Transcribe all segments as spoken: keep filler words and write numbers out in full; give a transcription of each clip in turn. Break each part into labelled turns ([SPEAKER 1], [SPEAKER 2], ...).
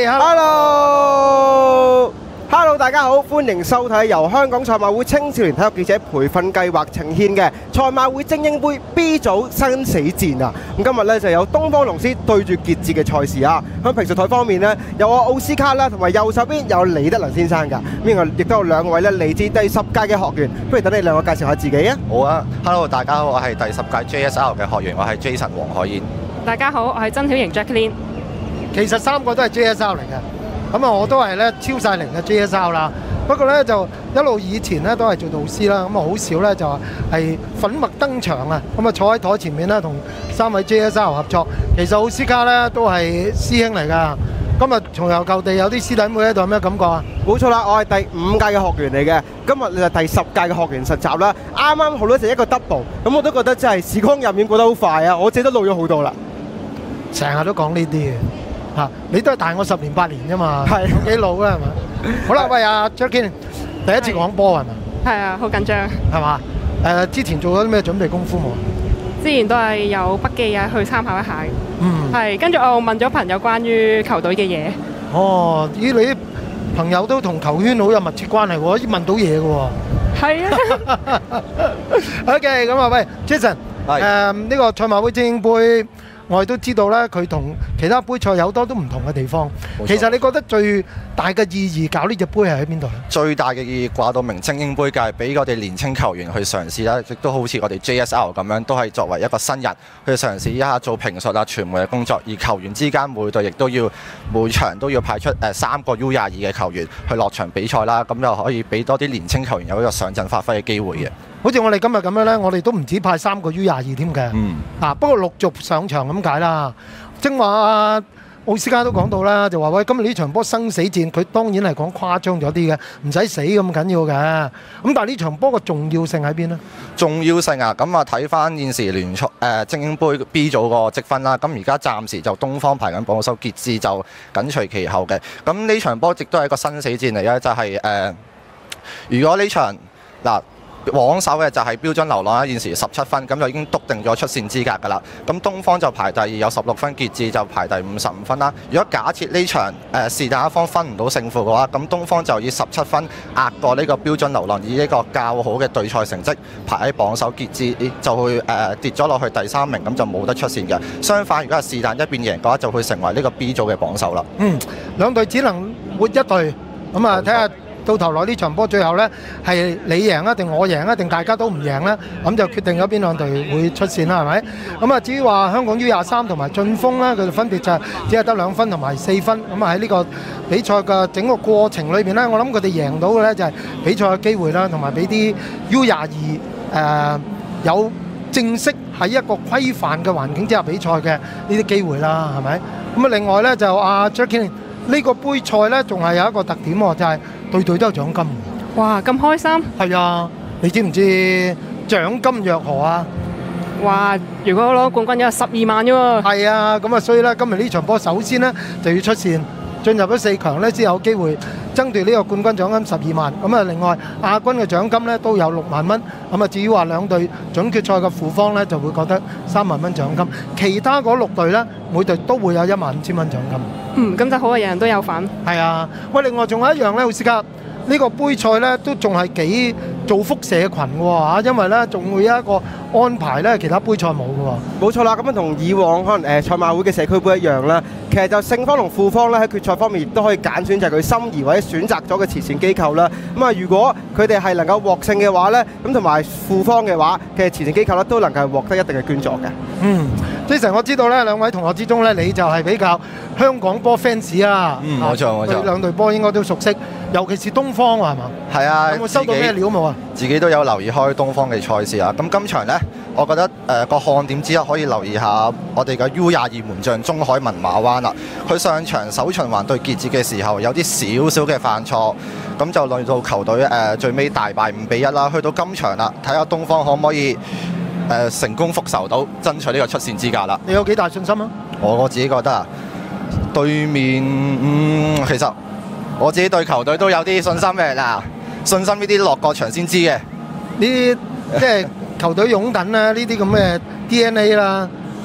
[SPEAKER 1] ，hello。Hello， 大家好，歡迎收睇由香港賽馬會青少年體育記者培訓計劃呈獻嘅賽馬會精英盃 B 組生死戰啊！咁今日咧就有東方龍獅對住傑志嘅賽事啊！喺評述台方面呢，有我奧斯卡啦，同埋右手邊有李德能先生㗎。咁啊，亦都有兩位咧嚟自第十屆嘅學員，不如等你兩個介紹下自己啊！
[SPEAKER 2] 好啊 ，Hello， 大家好，我係第十屆 J S L 嘅學員，我係 Jason 黃海燕。
[SPEAKER 3] 大家好，我係曾曉瑩 Jacqueline。
[SPEAKER 4] 其實三個都係 J S L 嚟嘅。咁啊，我都係咧超晒齡嘅 J S L 啦。不過咧就一路以前咧都係做導師啦，咁啊好少咧就係粉墨登場啊。咁啊坐喺台前面咧同三位 J S L 合作。其實奧斯卡咧都係師兄嚟㗎。今日重遊舊地有啲師弟妹喺度，有咩感覺啊？
[SPEAKER 1] 冇錯啦，我係第五屆嘅學員嚟嘅，今日就第十屆嘅學員實習啦。啱啱好咧就一個 double， 咁我都覺得真係時光入面過得好快啊！我自己都老咗好多啦。
[SPEAKER 4] 成日都講呢啲嘅。嚇！你都係大我十年八年啫嘛，
[SPEAKER 1] 係
[SPEAKER 4] 幾老啦係嘛？好啦，喂阿 Jacqueline，第一次講波係咪？
[SPEAKER 3] 係啊，好緊張。
[SPEAKER 4] 係嘛？誒，之前做咗啲咩準備功夫冇？
[SPEAKER 3] 之前都係有筆記啊，去參考一下。
[SPEAKER 4] 嗯。係，
[SPEAKER 3] 跟住我問咗朋友關於球隊嘅嘢。
[SPEAKER 4] 哦，咦！你啲朋友都同球圈好有密切關係喎，可以問到嘢嘅喎。
[SPEAKER 3] 係啊。
[SPEAKER 4] OK， 咁啊，喂 ，Jason， 誒呢個賽馬會精英盃。我哋都知道咧，佢同其他杯賽有好多都唔同嘅地方。其實你覺得最大嘅意義搞呢隻杯係喺邊度咧？
[SPEAKER 2] 最大嘅意義掛到明精英杯界，俾我哋年青球員去嘗試啦，亦都好似我哋 J S L 咁樣，都係作為一個新人去嘗試一下做評述啊、傳媒嘅工作。而球員之間每隊亦都要每場都要派出誒三個 U 廿二嘅球員去落場比賽啦，咁又可以俾多啲年青球員有一個上陣發揮嘅機會嘅。
[SPEAKER 4] 好似我哋今日咁樣咧，我哋都唔止派三個 U 廿二添嘅。嗯。啊，不過陸續上場咁解啦。正話奧斯卡都講到啦，就話喂，今日呢場波生死戰，佢當然係講誇張咗啲嘅，唔使死咁緊要嘅。咁但係呢場波個重要性喺邊呢？重要性啊，咁啊睇翻現時聯賽誒精英杯 B 組個積分啦。咁而家暫時就東方排緊榜首，傑志就緊隨其後嘅。咁呢場波亦都係一個生死戰嚟嘅，就係、是、誒、呃，如果呢場嗱。往手嘅就係標準流浪啦，現時十七分，咁就已經篤定咗出線資格㗎啦。咁東方就排第二，有十六分，傑志就排第五十五分啦。如果假設呢場誒是但一方分唔到勝負嘅話，咁東方就以十七分壓過呢個標準流浪，以呢個較好嘅對賽成績排喺榜首，傑志就會誒、呃、跌咗落去第三名，咁就冇得出線嘅。相反，如果係是但一邊贏嘅話，就會成為呢個 B 組嘅榜首啦。嗯，兩隊只能活一隊，咁啊睇下。到頭來呢場波最後呢，係你贏啊定我贏啊定大家都唔贏呢？咁就決定咗邊兩隊會出線啦，係咪？咁啊至於話香港 U 廿三同埋晉峰呢，佢哋分別就係只係得兩分同埋四分。咁啊喺呢個比賽嘅整個過程裏邊呢，我諗佢哋贏到嘅呢就係比賽嘅機會啦，同埋俾啲 U 廿二誒有正式喺一個規範嘅環境之下比賽嘅呢啲機會啦，係咪？咁啊另外呢，就阿 Jacqueline 呢個杯賽呢，仲係有一個特點喎，就係對對都有獎金。
[SPEAKER 3] 哇！咁開心。係
[SPEAKER 4] 啊，你知唔知獎金若何啊？
[SPEAKER 3] 哇！如果攞冠軍有十二萬啫喎。
[SPEAKER 4] 係啊，咁啊，所以呢，今日呢場波首先呢就要出線，進入咗四強呢，先有機會爭奪呢個冠軍獎金十二萬。咁啊，另外亞軍嘅獎金呢都有六萬蚊。咁啊，至於話兩隊準決賽嘅負方呢，就會覺得三萬蚊獎金。其他嗰六隊呢，每隊都會有一萬五千蚊獎金。
[SPEAKER 3] 嗯，咁就好啊，人人都有份。
[SPEAKER 4] 係啊，喂，另外仲有一樣呢，奧斯卡。呢個杯賽呢都仲係幾造福社群嘅喎，因為呢仲會有一個安排呢，其他杯賽冇嘅喎。
[SPEAKER 1] 冇錯啦，咁樣同以往可能誒賽馬會嘅社區盃一樣啦。其實就勝方同負方咧喺決賽方面亦都可以揀選，就係佢心儀或者選擇咗嘅慈善機構啦。咁啊，如果佢哋係能夠獲勝嘅話呢，咁同埋負方嘅話嘅慈善機構咧都能夠獲得一定嘅捐助嘅。
[SPEAKER 4] 嗯。Jason，我知道咧，兩位同學之中咧，你就係比較香港波 fans 啦。
[SPEAKER 2] 嗯，冇錯冇錯。
[SPEAKER 4] 對兩隊波應該都熟悉，尤其是東方係嘛？
[SPEAKER 2] 係啊。
[SPEAKER 4] 有冇收到咩料冇啊？
[SPEAKER 2] 自己都有留意開東方嘅賽事啊。咁今場呢，我覺得誒個、呃、看點之一可以留意下我哋嘅 U 廿二門將鍾海文馬灣啦。佢上場首循環對傑志嘅時候有啲少少嘅犯錯，咁就令到球隊誒、呃、最尾大敗五比一啦。去到今場啦，睇下東方可唔可以？誒、呃、成功復仇到，爭取呢個出線資格啦！
[SPEAKER 4] 你有幾大信心啊？
[SPEAKER 2] 我我自己覺得啊，對面嗯其實我自己對球隊都有啲信心嘅嗱，信心呢啲落個場先知嘅。
[SPEAKER 4] 呢啲即係球隊擁躉啦，呢啲咁嘅 D N A 啦，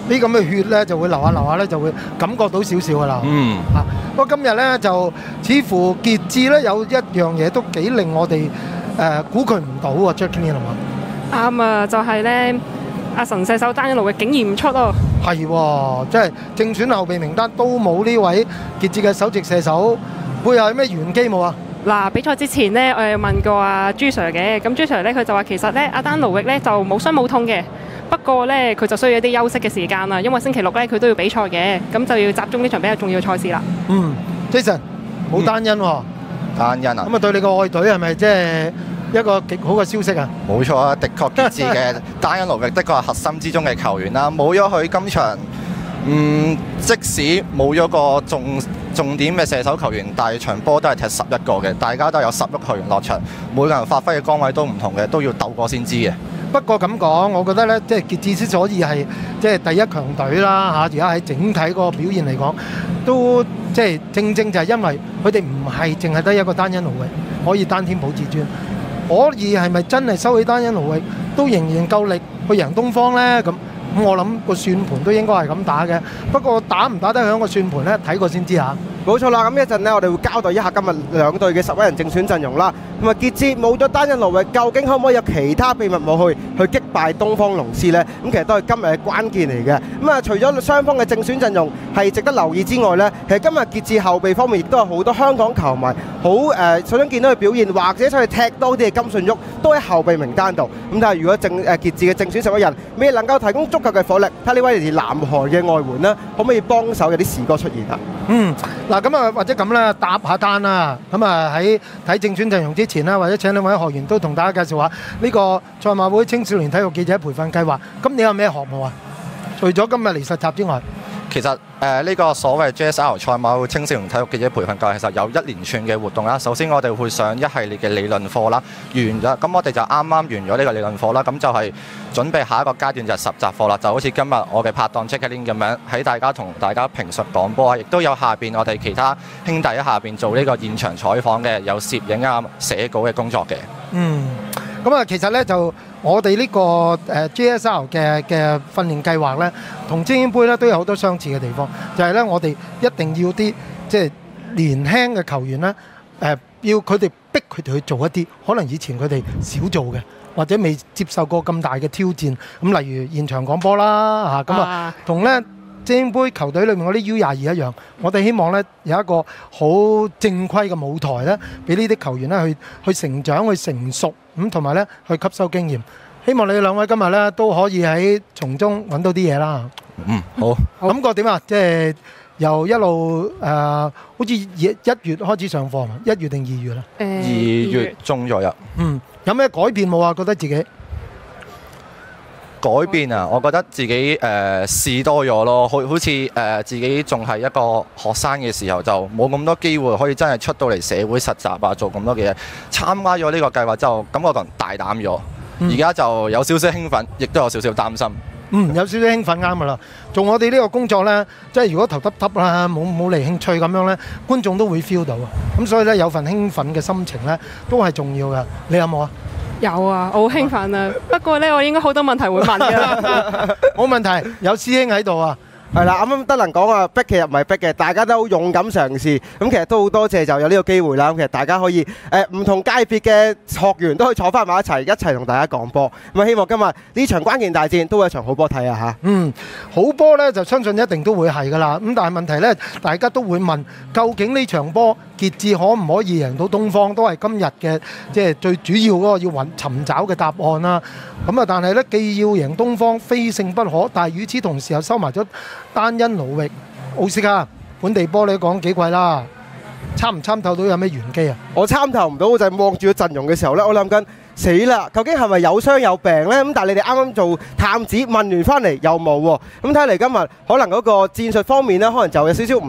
[SPEAKER 4] 啲咁嘅血咧就會流下流下咧，就會感覺到少少噶啦。
[SPEAKER 2] 嗯。
[SPEAKER 4] 啊，不過今日咧就似乎傑志咧有一樣嘢都幾令我哋誒估佢唔到喎 ，Jackie 係嘛？
[SPEAKER 3] 啱啊，就係咧阿神射手單一路嘅竟然唔出咯。
[SPEAKER 4] 係喎，即係正選後備名單都冇呢位傑志嘅首席射手，背後有咩玄機冇啊？
[SPEAKER 3] 嗱，比賽之前呢，我有問過阿朱 Sir 嘅，咁朱 Sir 咧佢就話其實咧阿丹奴域咧就冇傷冇痛嘅，不過咧佢就需要一啲休息嘅時間啦，因為星期六咧佢都要比賽嘅，咁就要集中呢場比較重要嘅賽事啦。
[SPEAKER 4] 嗯 ，Jason 冇單因喎，
[SPEAKER 2] 單因啊，
[SPEAKER 4] 咁啊對你個愛隊係咪即係一個極好嘅消息啊？
[SPEAKER 2] 冇錯啊，的確傑志嘅單因奴域的確係核心之中嘅球員啦，冇咗佢今場。嗯，即使冇咗個重重點嘅射手球員，但係場波都係踢十一個嘅，大家都有十一個球員落場，每個人發揮嘅崗位都唔同嘅，都要鬥過先知嘅。
[SPEAKER 4] 不過咁講，我覺得呢，即係傑志之所以係即係第一強隊啦嚇，而家喺整體個表現嚟講，都即係正正就係因為佢哋唔係淨係得一個單因奴域可以單天保至尊，可以係咪真係收起單因奴域都仍然夠力去贏東方呢？咁？咁我諗個算盤都應該係咁打嘅，不過打唔打得響個算盤呢？睇過先知嚇。
[SPEAKER 1] 冇錯啦，咁一陣呢，我哋會交代一下今日兩隊嘅十一人正選陣容啦。咁啊，傑志冇咗單因奴域，究竟可唔可以有其他秘密武器去擊敗東方龍獅呢？咁其實都係今日嘅關鍵嚟嘅。咁啊，除咗雙方嘅正選陣容係值得留意之外呢，其實今日傑志後備方面亦都有好多香港球迷好誒想見到佢表現，或者出去踢多啲嘅金信煜都喺後備名單度。咁但係如果正誒傑志嘅正選十一人未能夠提供足夠嘅火力，睇呢位嚟自南韓嘅外援呢，可唔可以幫手有啲時歌出現啊？
[SPEAKER 4] 嗯，嗱咁啊，或者咁啦，搭下單啦。咁啊喺睇正選陣容之前啦，或者請兩位學員都同大家介紹下呢個賽馬會青少年體育記者培訓計劃。今年有咩項目啊？除咗今日嚟實習之外，
[SPEAKER 2] 其實誒呢、呃這個所謂 J S R 賽馬會青少年體育記者培訓計劃，其實有一連串嘅活動啦。首先我哋會上一系列嘅理論課啦，完咗咁我哋就啱啱完咗呢個理論課啦，咁就係準備下一個階段就係實習課啦。就好似今日我嘅拍檔 Jackie 咁樣，喺大家同大家評述講波啊，亦都有下邊我哋其他兄弟喺下邊做呢個現場採訪嘅，有攝影啊、寫稿嘅工作嘅。
[SPEAKER 4] 嗯，咁啊其實呢，就我哋呢個誒 J S R 嘅嘅訓練計劃呢，同精英杯呢都有好多相似嘅地方，就係呢，我哋一定要啲即係年輕嘅球員呢，誒要佢哋逼佢哋去做一啲可能以前佢哋少做嘅，或者未接受過咁大嘅挑戰。咁例如現場講波啦嚇，咁啊同呢精英杯球隊裏面嗰啲 U 廿二一樣，我哋希望呢有一個好正規嘅舞台呢，俾呢啲球員呢去去成長、去成熟，咁同埋呢去吸收經驗。希望你哋兩位今日呢都可以喺從中揾到啲嘢啦。
[SPEAKER 2] 嗯，好。
[SPEAKER 4] 感覺點啊？即係由一路誒、呃，好似一月開始上課嘛？一月定二月啦？
[SPEAKER 3] 誒，
[SPEAKER 2] 二月中左右。
[SPEAKER 4] 嗯，有咩改變冇啊？覺得自己？
[SPEAKER 2] 改變啊！我覺得自己誒、呃、試多咗咯，好好似誒、呃、自己仲係一個學生嘅時候，就冇咁多機會可以真係出到嚟社會實習啊，做咁多嘅嘢。參加咗呢個計劃之後，感覺同大膽咗，而家、嗯、就有少少興奮，亦都有少少擔心。
[SPEAKER 4] 嗯，有少少興奮啱噶啦。做我哋呢個工作呢，即係如果頭耷耷啦，冇冇嚟興趣咁樣呢，觀眾都會 feel 到啊。咁所以呢，有份興奮嘅心情呢，都係重要嘅。你有冇啊？
[SPEAKER 3] 有啊，我好興奮啊！不過呢，我應該好多問題會問㗎啦。
[SPEAKER 4] 冇問題，有師兄喺度啊。
[SPEAKER 1] 係啦，啱啱德能講啊，逼其實唔係逼嘅，大家都好勇敢嘗試。咁其實都好多謝就有呢個機會啦。咁其實大家可以誒唔同界別嘅學員都可以坐翻埋一齊，一齊同大家講波。咁啊，希望今日呢場關鍵大戰都會一場好波睇啊嚇！
[SPEAKER 4] 嗯，好波呢就相信一定都會係噶啦。咁但係問題呢，大家都會問，究竟呢場波傑志可唔可以贏到東方，都係今日嘅即係最主要嗰個要揾尋找嘅答案啦。咁啊，但係呢，既要贏東方，非勝不可。但係與此同時又收埋咗單因奴域。奧斯卡本地波你講幾季啦？參唔參透到有咩玄機啊？
[SPEAKER 1] 我參透唔到，我就係望住個陣容嘅時候呢，我諗緊死啦！究竟係咪有傷有病呢？咁但係你哋啱啱做探子問完翻嚟又冇喎。咁睇嚟今日可能嗰個戰術方面呢，可能就有少少唔同。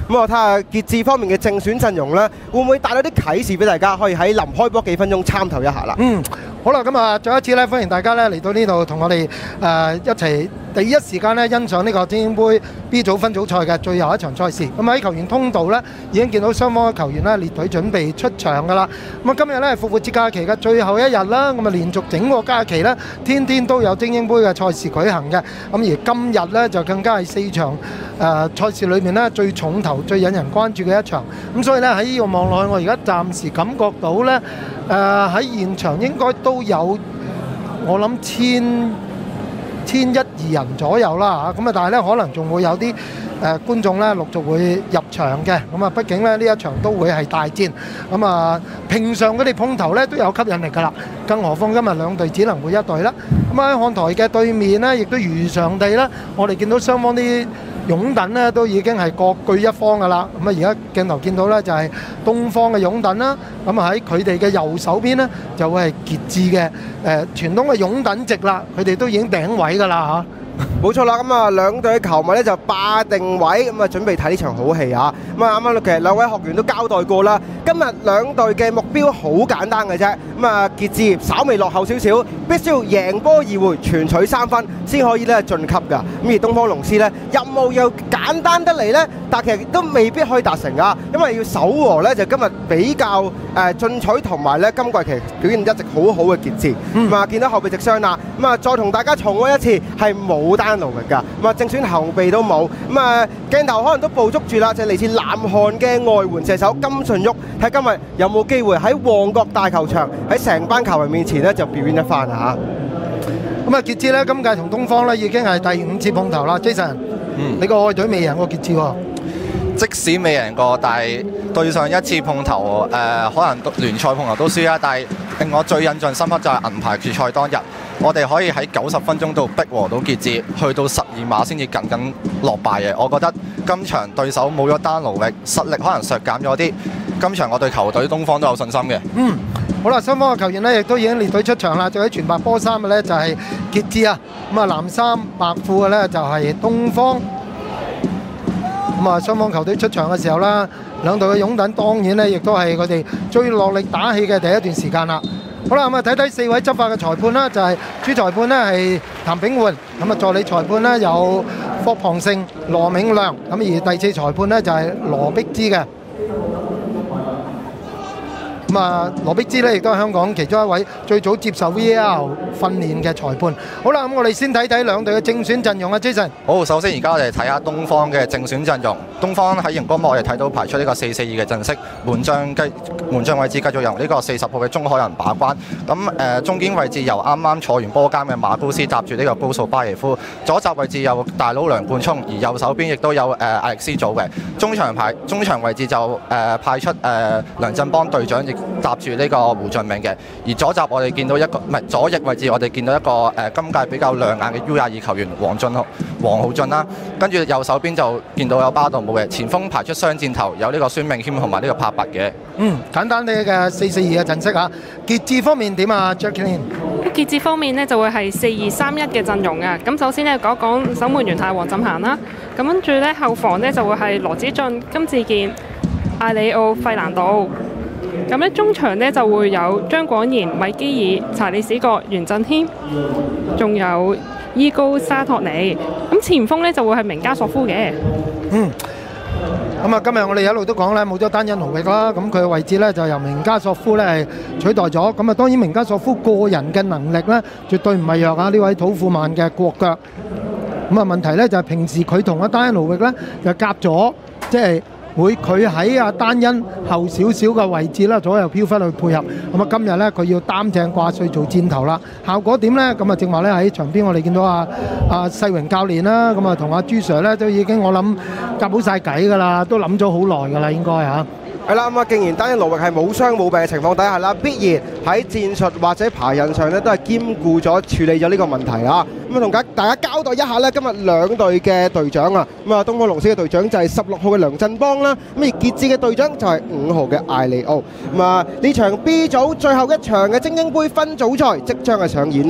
[SPEAKER 1] 咁我睇下傑志方面嘅正選陣容咧，會唔會帶到啲啟示俾大家，可以喺臨開波幾分鐘參透一下啦？
[SPEAKER 4] 嗯，好啦，咁啊，再一次咧，歡迎大家咧嚟到呢度同我哋誒一齊第一時間咧欣賞呢個精英杯 B 組分組賽嘅最後一場賽事。咁喺球員通道咧，已經見到雙方嘅球員咧列隊準備出場㗎啦。咁啊，今日咧係復活節假期嘅最後一日啦，咁啊連續整個假期咧，天天都有精英杯嘅賽事舉行嘅。咁而今日咧就更加係四場誒賽事裏面咧最重頭、最引人關注嘅一場。咁所以咧喺呢個望落去，我而家暫時感覺到咧誒喺現場應該都有我諗千千一二人左右啦嚇。咁啊，但係咧可能仲會有啲誒觀眾咧陸續會入場嘅。咁啊，畢竟咧呢一場都會係大戰。咁啊，平常佢哋碰頭咧都有吸引力㗎啦。更何況今日兩隊只能會一隊啦。咁喺看台嘅對面呢，亦都如常地啦，我哋見到雙方啲擁躉呢都已經係各據一方㗎啦。咁啊，而家鏡頭見到呢，就係東方嘅擁躉啦。咁啊喺佢哋嘅右手邊呢，就會係傑志嘅誒傳統嘅擁躉席啦。佢哋都已經頂位㗎啦嚇。
[SPEAKER 1] 冇錯啦，咁啊兩隊嘅球迷咧就霸定位，咁啊準備睇呢場好戲啊！咁啊啱啱其實兩位學員都交代過啦，今日兩隊嘅目標好簡單嘅啫。咁啊傑志稍微落後少少，必須要贏波而回，全取三分先可以咧晉級㗎。咁而東方龍獅咧任務又簡單得嚟咧，但其實都未必可以達成㗎，因為要守和咧就今日比較誒進取同埋咧今季其實表現一直好好嘅傑志。咁啊見到後備直雙啦，咁啊再同大家重溫一次係冇單勞力㗎，咁啊正選後備都冇，咁啊鏡頭可能都捕捉住啦，就係嚟自南韓嘅外援射手金順旭，睇今日有冇機會喺旺角大球場喺成班球迷面前咧就表演一番啊！
[SPEAKER 4] 咁啊傑志咧今屆同東方咧已經係第五次碰頭啦 ，Jason，嗯，你個愛隊未贏過傑志喎？
[SPEAKER 2] 即使未贏過，但係對上一次碰頭誒、呃，可能聯賽碰頭都輸啦。但係令我最印象深刻就係銀牌決賽當日，我哋可以喺九十分鐘度逼和到傑志，去到十二碼先至僅僅落敗嘅。我覺得今場對手冇咗單勞力，實力可能削減咗啲。今場我對球隊東方都有信心嘅。
[SPEAKER 4] 嗯，好啦，雙方嘅球員呢亦都已經列隊出場啦。就喺全白波衫嘅呢就係傑志啊，咁啊藍衫白褲嘅呢就係東方。咁啊，雙方球隊出場嘅時候啦，兩隊嘅擁躉當然咧，亦都係佢哋最落力打氣嘅第一段時間啦。好啦，咁啊睇睇四位執法嘅裁判啦，就係、是、主裁判呢係譚炳煥，咁啊助理裁判呢有霍龐勝、羅銘亮，咁而第四裁判呢就係羅碧芝嘅。咁啊，羅碧芝咧亦都係香港其中一位最早接受 V A R 訓練嘅裁判。好啦，咁我哋先睇睇兩隊嘅正選陣容啊 ，Jason。
[SPEAKER 2] 好，首先而家我哋睇下東方嘅正選陣容。東方喺熒光幕我哋睇到排出呢個四四二嘅陣式，門將繼門將位置繼續由呢個四十號嘅鍾海仁把關。咁誒、呃、中間位置由啱啱坐完波監嘅馬高斯搭住呢個高素巴耶夫。左閘位置有大佬梁冠聰，而右手邊亦都有誒、呃、艾力斯組嘅。中場排中場位置就誒、呃、派出誒、呃、梁振邦隊長，亦搭住呢個胡俊明嘅。而左閘我哋見到一個唔係左翼位置，我哋見到一個誒、呃、今屆比較亮眼嘅 U 廿二球員黃俊黃浩俊啦。跟住右手邊就見到有巴道姆嘅前鋒排出雙箭頭，有呢個孫明謙同埋呢個柏拔嘅。
[SPEAKER 4] 嗯，簡單啲嘅四四二嘅陣式啊。傑志方面點啊 ，Jacqueline？
[SPEAKER 3] 傑志方面呢就會係四二三一嘅陣容啊。咁首先呢講一講守門員係黃振賢啦。咁跟住呢後防呢就會係羅子俊、金志健、艾里奧、費蘭道。咁呢中場呢就會有張廣賢、米基爾、查理史國、袁振軒，仲有伊高沙托尼。咁前鋒呢就會係明加索夫嘅。
[SPEAKER 4] 嗯。咁啊，今日我哋一路都講咧，冇咗單人奴域啦，咁佢嘅位置咧就由明加索夫咧係取代咗。咁啊，當然明加索夫個人嘅能力咧，絕對唔係弱啊！呢位土庫曼嘅國腳。咁啊，問題咧就係平時佢同阿單人奴域咧就夾咗，即係會佢喺阿丹恩後少少嘅位置啦，左右飄忽去配合。咁啊，今日咧佢要擔正掛帥做箭頭啦。效果點咧？咁啊，正話咧喺場邊我哋見到阿阿世榮教練啦，咁啊同阿朱 Sir 咧都已經我諗夾好晒計㗎啦，都諗咗好耐㗎啦，應該嚇。
[SPEAKER 1] 係啦，咁啊，既然單一勞域係冇傷冇病嘅情況底下啦，必然喺戰術或者排印上咧都係兼顧咗處理咗呢個問題啊。咁啊，同大大家交代一下咧，今日兩隊嘅隊長啊，咁啊，東方龍獅嘅隊長就係十六號嘅梁振邦啦，咁而傑志嘅隊長就係五號嘅艾利奧。咁啊，呢場 B 組最後一場嘅精英杯分組賽即將係上演啦。咁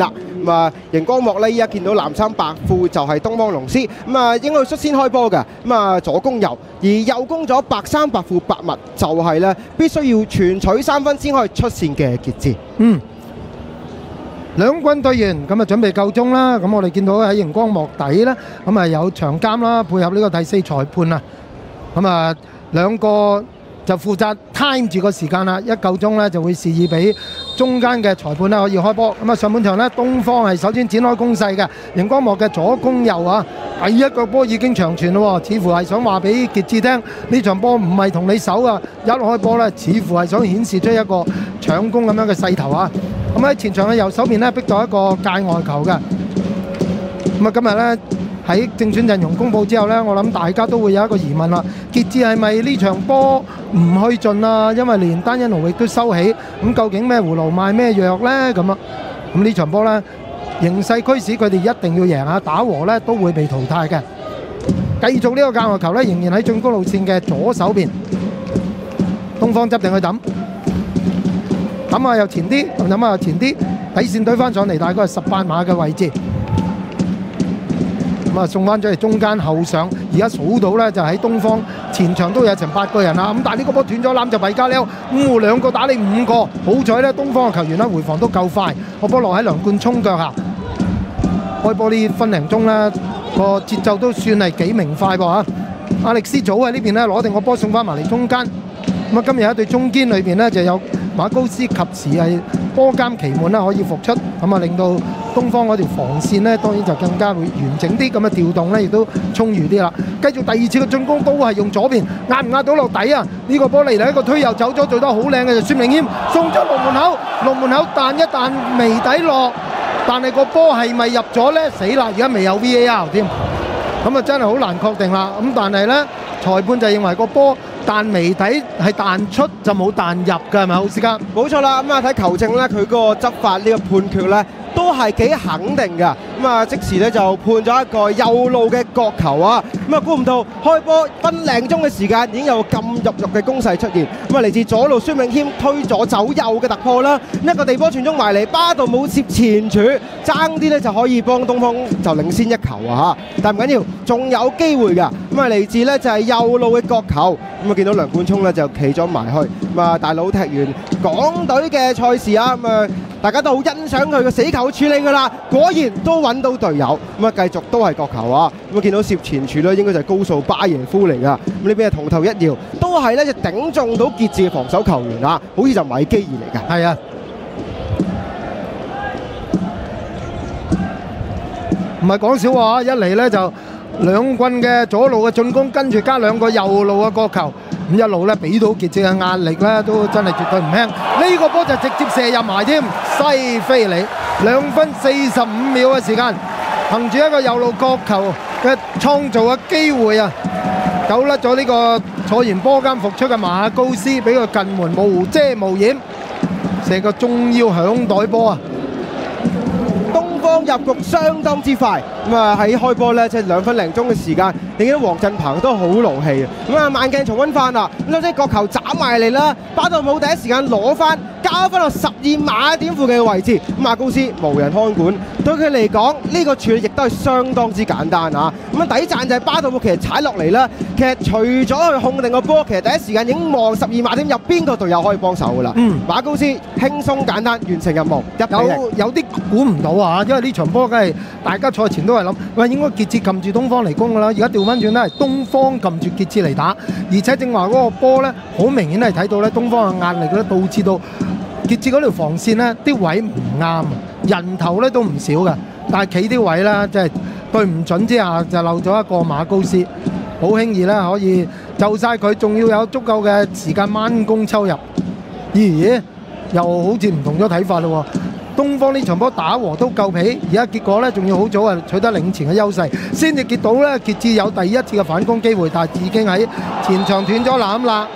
[SPEAKER 1] 咁啊，熒光幕呢，依家見到藍衫白褲就係東方龍獅，咁啊應該率先開波嘅，咁啊左攻右，而右攻咗白衫白褲白襪，就係呢必須要全取三分先可以出線嘅傑志。
[SPEAKER 4] 嗯。兩軍隊員咁啊準備夠鐘啦，咁我哋見到喺熒光幕底呢，咁啊有場監啦，配合呢個第四裁判啊，咁啊兩個就負責 time 住個時間啦，一夠鐘呢就會示意俾中間嘅裁判呢可以開波。咁啊上半場呢，東方係首先展開攻勢嘅，熒光幕嘅左攻右啊，第一個波已經長傳咯，似乎係想話俾傑志聽呢場波唔係同你守啊，一開波呢，似乎係想顯示出一個搶攻咁樣嘅勢頭啊。咁喺前場嘅右手邊呢，逼咗一個界外球嘅。咁啊今日呢，喺正選陣容公佈之後呢，我諗大家都會有一個疑問啦，傑志係咪呢場波唔去盡啊？因為連單一奴亦都收起，咁究竟咩葫蘆賣咩藥呢？咁啊，咁呢場波呢，形勢驅使佢哋一定要贏啊，打和呢都會被淘汰嘅。繼續呢個界外球呢，仍然喺進攻路線嘅左手邊，東方執定去揼。揼下又前啲，揼下又前啲，底線對翻上嚟，大概係十八碼嘅位置。咁啊送翻咗嚟中間後上，而家數到呢，就喺東方前場都有成八個人啦。咁但係呢個波斷咗攬就弊加了，咁兩個打你五個，好彩呢，東方嘅球員呢回防都夠快，個波落喺梁冠聰腳下。開波呢分零鐘呢，個節奏都算係幾明快噃嚇。阿力斯祖喺呢邊呢，攞定個波送翻埋嚟中間。咁啊今日喺對中堅裏邊呢，就有馬高斯及時係波監期滿啦，可以復出，咁啊令到東方嗰條防線呢，當然就更加會完整啲，咁嘅調動呢，亦都充裕啲啦。繼續第二次嘅進攻都係用左邊壓唔壓到落底啊？呢個波嚟嚟一個推又走咗，做得好靚嘅就孫明謙送咗龍門口，龍門口彈一彈微底落，但係個波係咪入咗呢？死啦！而家未有 V A R 添，咁啊真係好難確定啦。咁但係呢，裁判就認為個波彈眉底係彈出就冇彈入㗎，係咪好時間？
[SPEAKER 1] 冇錯啦，咁啊睇球證咧，佢嗰個執法呢個判決咧都係幾肯定㗎。咁啊即時咧就判咗一個右路嘅角球啊！咁啊估唔到開波分零鐘嘅時間已經有咁入肉嘅攻勢出現。咁啊嚟自左路孫永謙推左走右嘅突破啦，一個地波傳中埋嚟，巴道冇接前柱，爭啲咧就可以幫東方就領先一球啊！嚇，但唔緊要，仲有機會㗎。咁啊嚟自咧就係右路嘅角球。咁啊見到梁冠聰咧就企咗埋去，咁啊大佬踢完港隊嘅賽事啊，咁啊大家都好欣賞佢嘅死球處理㗎啦，果然都揾到隊友，咁啊繼續都係角球啊，咁啊見到攝前柱咧應該就係高數巴耶夫嚟㗎，咁呢邊係同頭一搖，都係咧就頂中到傑志嘅防守球員啊，好似就米基爾嚟㗎，
[SPEAKER 4] 係啊，唔係講笑話，一嚟咧就兩棍嘅左路嘅進攻，跟住加兩個右路嘅角球，咁一路咧俾到傑志嘅壓力咧，都真係絕對唔輕。呢個波就直接射入埋添，西非利兩分四十五秒嘅時間，憑住一個右路角球嘅創造嘅機會啊，救甩咗呢個坐完波監復出嘅馬高斯，俾佢近門無遮無掩射個中腰響袋波啊！入局相當之快，咁啊喺開波呢，即係兩分零鐘嘅時間，你見到黃振鵬都好勞氣啊！咁啊慢鏡重溫翻啦，咁即係角球斬埋嚟啦，巴道姆第一時間攞翻，交翻落十二碼點附近嘅位置，咁馬高斯無人看管，對佢嚟講呢個處理亦都係相當之簡單啊！咁啊抵讚就係巴道姆其實踩落嚟啦，其實除咗去控定個波，其實第一時間已經望十二碼點入邊個隊友可以幫手噶啦。嗯，馬高斯輕鬆簡單完成任務，有有啲估唔到啊！因為呢場波梗係大家賽前都係諗，喂應該傑志撳住東方嚟攻㗎啦，而家調翻轉咧係東方撳住傑志嚟打，而且正話嗰個波咧好明顯係睇到咧東方嘅壓力咧導致到傑志嗰條防線咧啲位唔啱，人頭咧都唔少㗎，但係企啲位咧即係對唔準之下就漏咗一個馬高斯，好輕易咧可以就晒佢，仲要有足夠嘅時間掹弓抽入，咦又好似唔同咗睇法咯喎！東方呢場波打和都夠皮，而家結果呢仲要好早啊取得領前嘅優勢，先至結到呢傑志有第一次嘅反攻機會，但係已經喺前場斷咗纜啦。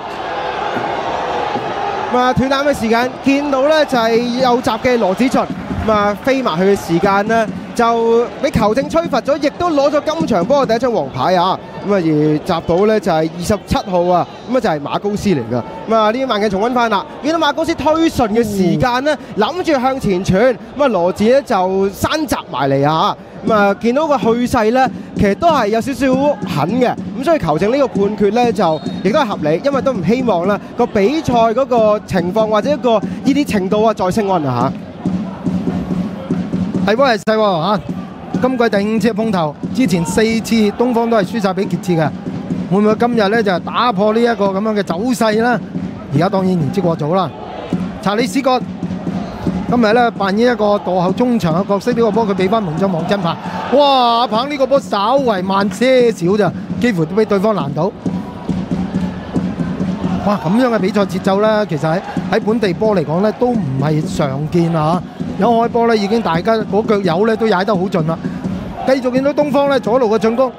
[SPEAKER 4] 咁啊斷纜嘅時間，見到呢就係右閘嘅羅子俊，咁啊飛埋去嘅時間呢，
[SPEAKER 1] 就俾球證吹罰咗，亦都攞咗今場波嘅第一張黃牌啊！咁啊而閘到咧就係二十七號啊，咁啊就係馬高斯嚟㗎。咁啊呢啲慢鏡重溫翻啦，見到馬高斯推順嘅時間咧，諗住向前傳，咁啊羅智咧就山閘埋嚟啊！咁啊見到個去勢咧，其實都係有少少狠嘅，咁所以球證呢個判決咧就亦都係合理，因為都唔希望啦個比賽嗰個情況或者一個呢啲程度啊再升溫啊嚇。
[SPEAKER 4] 係波係細喎嚇，今季第五次嘅碰頭，之前四次東方都係輸曬俾傑志嘅，會唔會今日咧就打破呢一個咁樣嘅走勢啦？而家當然言之過早啦。查理斯葛今日咧扮演一個墮後中場嘅角色，呢個波佢俾翻門將黃振鵬，哇！阿鵬呢個波稍為慢些少咋，幾乎都俾對方攔到。哇！咁樣嘅比賽節奏咧，其實喺喺本地波嚟講咧，都唔係常見啊！有開波咧，已經大家嗰腳友咧都踩得好盡啦。繼續見到東方咧左路嘅進攻，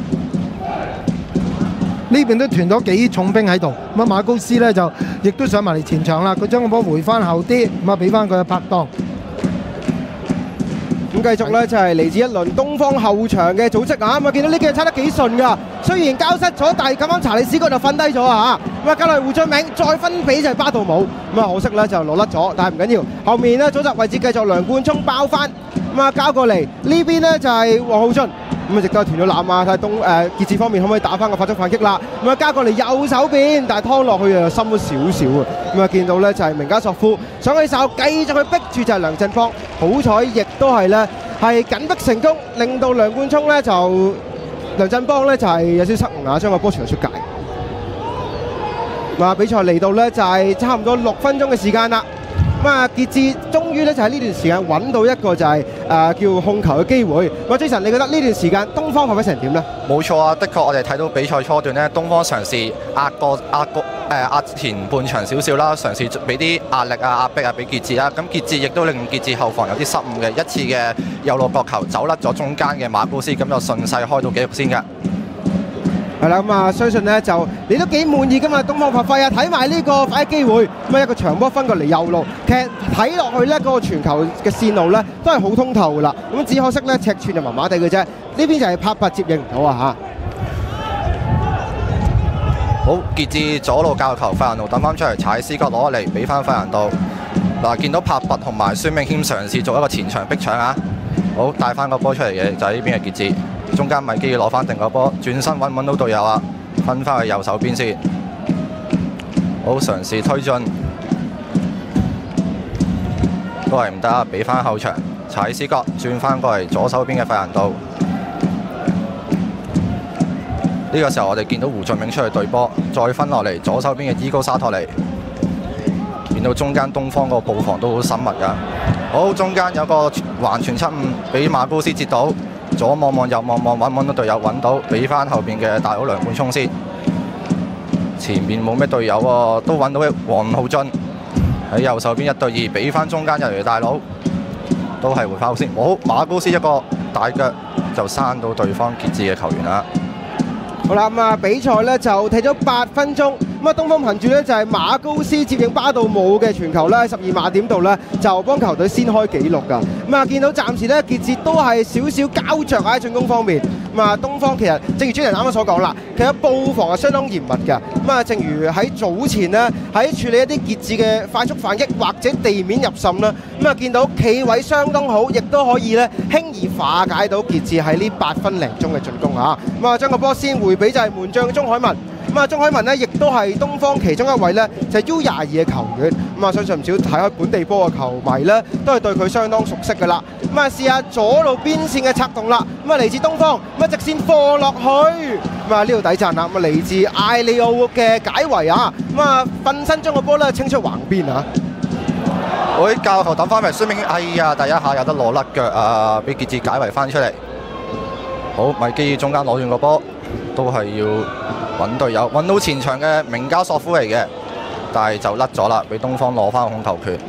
[SPEAKER 4] 呢邊都團咗幾重兵喺度。咁啊馬高斯咧就亦都上埋嚟前場啦，佢將個波回翻後啲，咁啊俾翻佢嘅拍檔。
[SPEAKER 1] 咁繼續咧就係嚟自一輪東方後場嘅組織啊！咁啊見到呢幾日猜得幾順㗎，雖然交失咗，但係咁啱查理斯哥就瞓低咗啊！咁啊，加落胡俊銘再分俾就係巴道姆，咁啊可惜咧就攞甩咗，但係唔緊要。後面咧組織位置繼續梁冠聰包翻，咁啊交過嚟呢邊咧就係黃浩俊，咁啊亦都係斷咗纜啊！睇下東誒傑志方面可唔可以打翻個快速反擊啦？咁啊交過嚟右手邊，但係拖落去又深咗少少啊！咁啊見到咧就係明加索夫上起手，繼續去逼住就係梁振邦，好彩亦都係咧係緊逼成功，令到梁冠聰咧就梁振邦咧就係有少少失誤啊，將個波傳咗出界。咁比賽嚟到咧就係差唔多六分鐘嘅時間啦。咁啊，傑志終於咧就喺呢段時間揾到一個就係、是、誒、呃、叫控球嘅機會。咁 Jason，你覺得呢段時間東方發揮成點呢？
[SPEAKER 2] 冇錯啊，的確我哋睇到比賽初段呢，東方嘗試壓過壓過誒壓前半場少少啦，嘗試俾啲壓力啊壓迫啊俾傑志啦。咁傑志亦都令傑志後防有啲失誤嘅，一次嘅右路角球走甩咗中間嘅馬高斯，咁就順勢開到紀錄先㗎。
[SPEAKER 1] 係啦，咁啊，相信咧就你都幾滿意㗎嘛，東方發揮啊！睇埋呢個快機會，咁啊一個長波分過嚟右路，其實睇落去咧嗰個傳球嘅線路咧都係好通透㗎啦。咁只可惜咧尺寸就麻麻地嘅啫，呢邊就係拍拍接應唔到啊
[SPEAKER 2] 嚇。好，傑志左路教球，費蘭路等翻出嚟，踩絲角攞嚟俾翻費蘭度。嗱，見到柏拔同埋孫銘謙嘗試做一個前場逼搶啊！好，帶翻個波出嚟嘅就係呢邊嘅傑志。中間米基要攞翻定個波，轉身揾唔揾到隊友啊？分翻去右手邊先。好，嘗試推進，都係唔得，俾翻後場，踩絲角轉翻過嚟左手邊嘅費蘭道。呢個時候我哋見到胡俊銘出去對波，再分落嚟左手邊嘅伊高沙托尼。見到中間東方個布防都好深密㗎。好，中間有個橫傳失誤，俾馬高斯接到。左望望右望望，揾唔揾到隊友，揾到，俾翻後邊嘅大佬梁冠聰先。前面冇咩隊友喎，都揾到黃浩俊喺右手邊一對二，俾翻中間入嚟嘅大佬，都係回翻好先。好，馬高斯一個大腳就閂到對方傑志嘅球員啦。
[SPEAKER 1] 好啦，咁啊比賽咧就踢咗八分鐘，咁啊東方憑住咧就係馬高斯接應巴道姆嘅傳球咧，喺十二碼點度咧就幫球隊先開紀錄㗎。咁啊見到暫時咧傑志都係少少膠着喺進攻方面。咁啊東方其實正如主持人啱啱所講啦，其實布防係相當嚴密㗎。咁啊正如喺早前呢，喺處理一啲傑志嘅快速反擊或者地面入滲啦，咁啊見到企位相當好，亦都可以咧輕易化解到傑志喺呢八分零鐘嘅進攻嚇。咁啊將個波先回俾就係門將鐘海文。咁啊，鐘海文呢亦都係東方其中一位呢，就係 U 廿二嘅球員。咁啊，相信唔少睇開本地波嘅球迷呢，都係對佢相當熟悉㗎啦。咁啊，試下左路邊線嘅策動啦。咁啊，嚟自東方，咁啊直線放落去。咁啊，呢度抵讚啦。咁啊，嚟自艾利奧嘅解圍啊。咁啊，瞓身將個波呢清出橫邊啊。
[SPEAKER 2] 我啲教球等翻嚟，孫銘，哎呀，第一下有得攞甩腳啊，俾傑志解圍翻出嚟。好，米基中間攞完個波，都係要揾隊友，揾到前場嘅明加索夫嚟嘅，但係就甩咗啦，俾東方攞翻個控球權。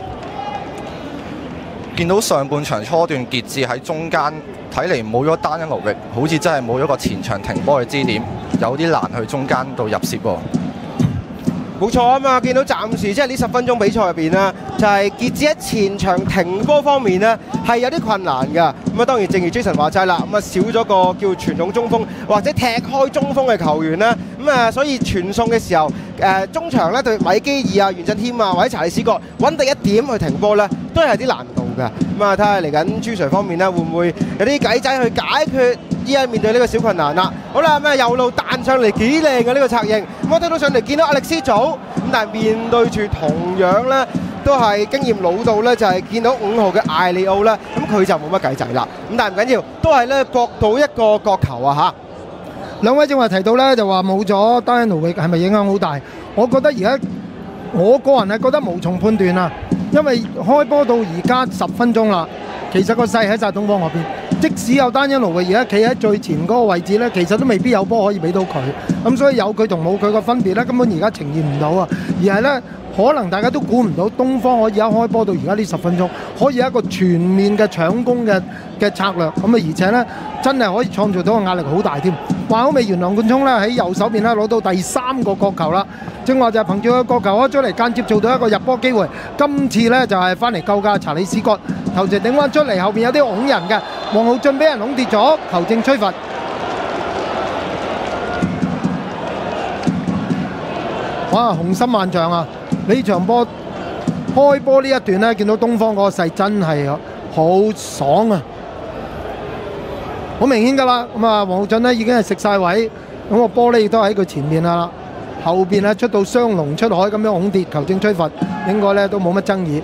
[SPEAKER 2] 見到上半場初段傑志喺中間，睇嚟冇咗單一路域，好似真係冇咗個前場停波嘅支點，有啲難去中間度入攝喎。
[SPEAKER 1] 冇錯啊嘛，見到暫時即係呢十分鐘比賽入邊啦，就係傑志喺前場停波方面呢係有啲困難㗎。咁啊當然正如 Jason 話齋啦，咁啊少咗個叫傳統中鋒或者踢開中鋒嘅球員啦，咁啊所以傳送嘅時候，誒中場咧對米基爾啊、袁振添啊或者查理斯角揾第一點去停波咧，都係有啲難度㗎。咁啊睇下嚟緊朱 Sir 方面咧，會唔會有啲計仔去解決依家面對呢個小困難啦？好啦，咁啊右路彈上嚟幾靚嘅呢個策應，咁我睇到上嚟見到阿力斯祖，咁但係面對住同樣咧都係經驗老道咧，就係見到五號嘅艾利奧咧，咁佢就冇乜計仔啦。咁但係唔緊要，都係咧搏到一個角球啊嚇！
[SPEAKER 4] 兩位正話提到咧，就話冇咗丹奴域係咪影響好大？我覺得而家我個人係覺得無從判斷啊，因為開波到而家十分鐘啦，其實個勢喺晒東方嗰邊。即使有丹一奴域而家企喺最前嗰個位置咧，其實都未必有波可以俾到佢。咁所以有佢同冇佢個分別咧，根本而家呈現唔到啊。而係咧，可能大家都估唔到東方可以一開波到而家呢十分鐘，可以有一個全面嘅搶攻嘅嘅策略。咁啊，而且咧真係可以創造到個壓力好大添。話好未完，梁冠聰咧喺右手邊咧攞到第三個角球啦。正話就係憑住個角球開出嚟，間接做到一個入波機會。今次咧就係翻嚟救駕查理斯角頭槌頂翻出嚟，後邊有啲擁人嘅，黃浩俊俾人擁跌咗，球證吹罰。哇！雄心萬丈啊！呢場波開波呢一段咧，見到東方嗰個勢真係好爽啊！好明顯㗎啦，咁啊黃浩俊咧已經係食晒位，咁個波咧亦都喺佢前面啦。後邊咧出到雙龍出海咁樣拱跌，球證吹罰，應該咧都冇乜爭議。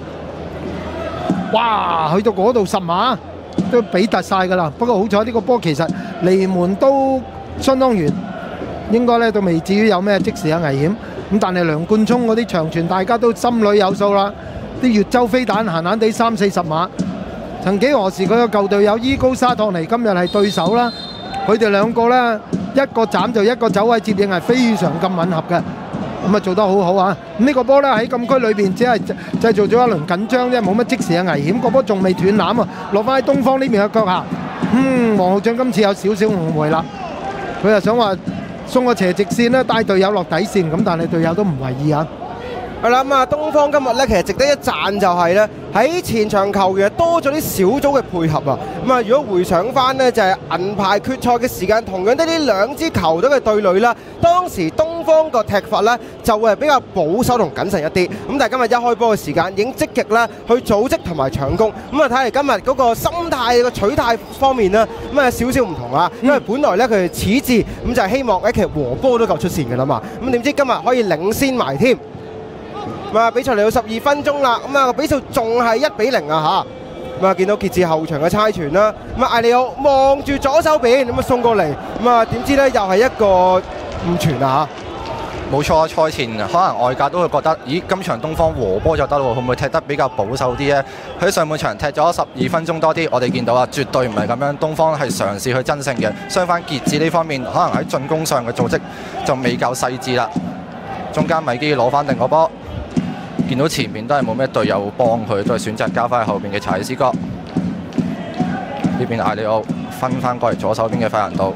[SPEAKER 4] 哇！去到嗰度十碼都俾突晒㗎啦。不過好彩呢個波其實離門都相當遠，應該咧都未至於有咩即時嘅危險。咁但係梁冠聰嗰啲長傳大家都心裏有數啦。啲越州飛彈閒閒地三四十碼。曾幾何時佢個舊隊友伊高沙托尼今日係對手啦。佢哋兩個呢，一個斬就一個走位接應係非常咁吻合嘅。咁啊做得好好啊！咁呢個波呢，喺禁區裏邊只係製造咗一輪緊張啫，冇乜即時嘅危險。個波仲未斷纜啊，落翻喺東方呢邊嘅腳下。嗯，黃浩俊今次有少少誤會啦，佢又想話送個斜直線咧，帶隊友落底線，咁但係隊友都唔為意啊。
[SPEAKER 1] 係啦，咁啊，東方今日咧其實值得一讚就係咧喺前場球員多咗啲小組嘅配合啊。咁啊，如果回想翻呢，就係銀牌決賽嘅時間，同樣都呢兩支球隊嘅對壘啦。當時東方個踢法咧就會係比較保守同謹慎一啲。咁但係今日一開波嘅時間已經積極咧去組織同埋搶攻。咁啊，睇嚟今日嗰個心態個取態方面呢，咁啊少少唔同啊。因為本來咧佢哋始至咁就係希望咧其實和波都夠出線㗎啦嘛。咁點知今日可以領先埋添。咁啊，比賽嚟到十二分鐘啦，咁啊個比數仲係一比零啊嚇。咁啊，見到傑志後場嘅猜傳啦，咁啊艾利奧望住左手邊咁啊送過嚟，咁啊點知咧又係一個誤傳啊
[SPEAKER 2] 嚇。冇錯，賽前可能外界都會覺得，咦，今場東方和波就得咯，會唔會踢得比較保守啲咧？佢上半場踢咗十二分鐘多啲，我哋見到啊，絕對唔係咁樣，東方係嘗試去爭勝嘅。相反，傑志呢方面可能喺進攻上嘅組織就未夠細緻啦。中間米基攞翻定個波。見到前面都係冇咩隊友幫佢，都係選擇交翻去後邊嘅查理斯角。呢邊艾利奧分翻過嚟左手邊嘅費蘭道，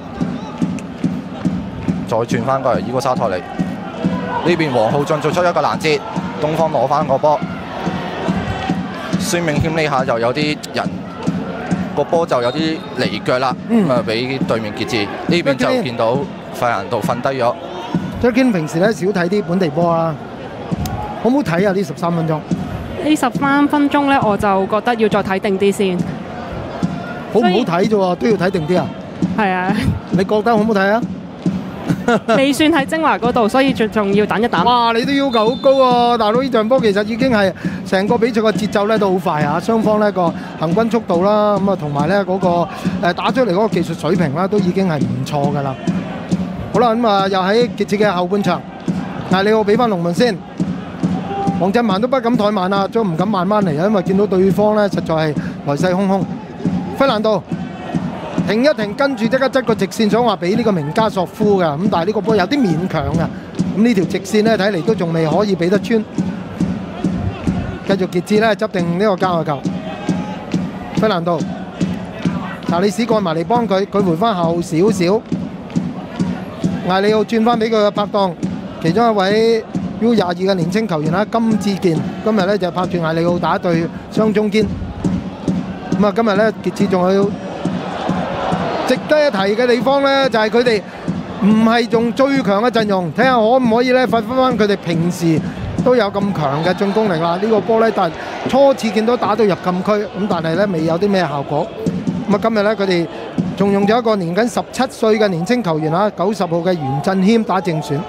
[SPEAKER 2] 再轉翻過嚟伊戈沙托尼。呢邊黃浩俊做出一個攔截，東方攞翻個波。孫銘謙呢下就有啲人個波就有啲離腳啦，咁啊俾對面傑志呢邊就見到費蘭道瞓低咗。
[SPEAKER 4] Jackie 平時咧少睇啲本地波啦。好唔好睇啊？呢十三分鐘，
[SPEAKER 3] 呢十三分鐘呢，我就覺得要再睇定啲先。
[SPEAKER 4] 好唔好睇啫喎？都要睇定啲啊！
[SPEAKER 3] 係啊，
[SPEAKER 4] 你覺得好唔好睇啊？
[SPEAKER 3] 未算喺精華嗰度，所以仲仲要等一等。
[SPEAKER 4] 哇！你都要求好高喎，大佬！呢場波其實已經係成個比賽嘅節奏咧都好快啊！雙方呢個行軍速度啦，咁啊同埋咧嗰個誒打出嚟嗰個技術水平啦，都已經係唔錯噶啦。好啦，咁啊又喺傑志嘅後半場，但係你要俾翻龍門先。黃振文都不敢怠慢啊，都唔敢慢慢嚟啊，因為見到對方咧實在係來勢洶洶。費蘭道停一停，跟住即刻執個直線，想話俾呢個明加索夫㗎，咁但係呢個波有啲勉強㗎。咁呢條直線咧睇嚟都仲未可以俾得穿。繼續傑志咧執定呢個交下球。費蘭道，查理斯過埋嚟幫佢，佢回翻後少少。艾利奧轉翻俾佢嘅拍檔，其中一位 U 廿二嘅年青球員啦，金志健今日咧就拍住艾利奧打對雙中堅。咁啊，今日咧傑志仲有值得一提嘅地方咧，就係佢哋唔係用最強嘅陣容，睇下可唔可以咧發揮翻佢哋平時都有咁強嘅進攻力啦。呢個波咧，但係初次見到打到入禁區，咁但係咧未有啲咩效果。咁啊，今日咧佢哋仲用咗一個年僅十七歲嘅年青球員啦，九十號嘅袁振謙打正選。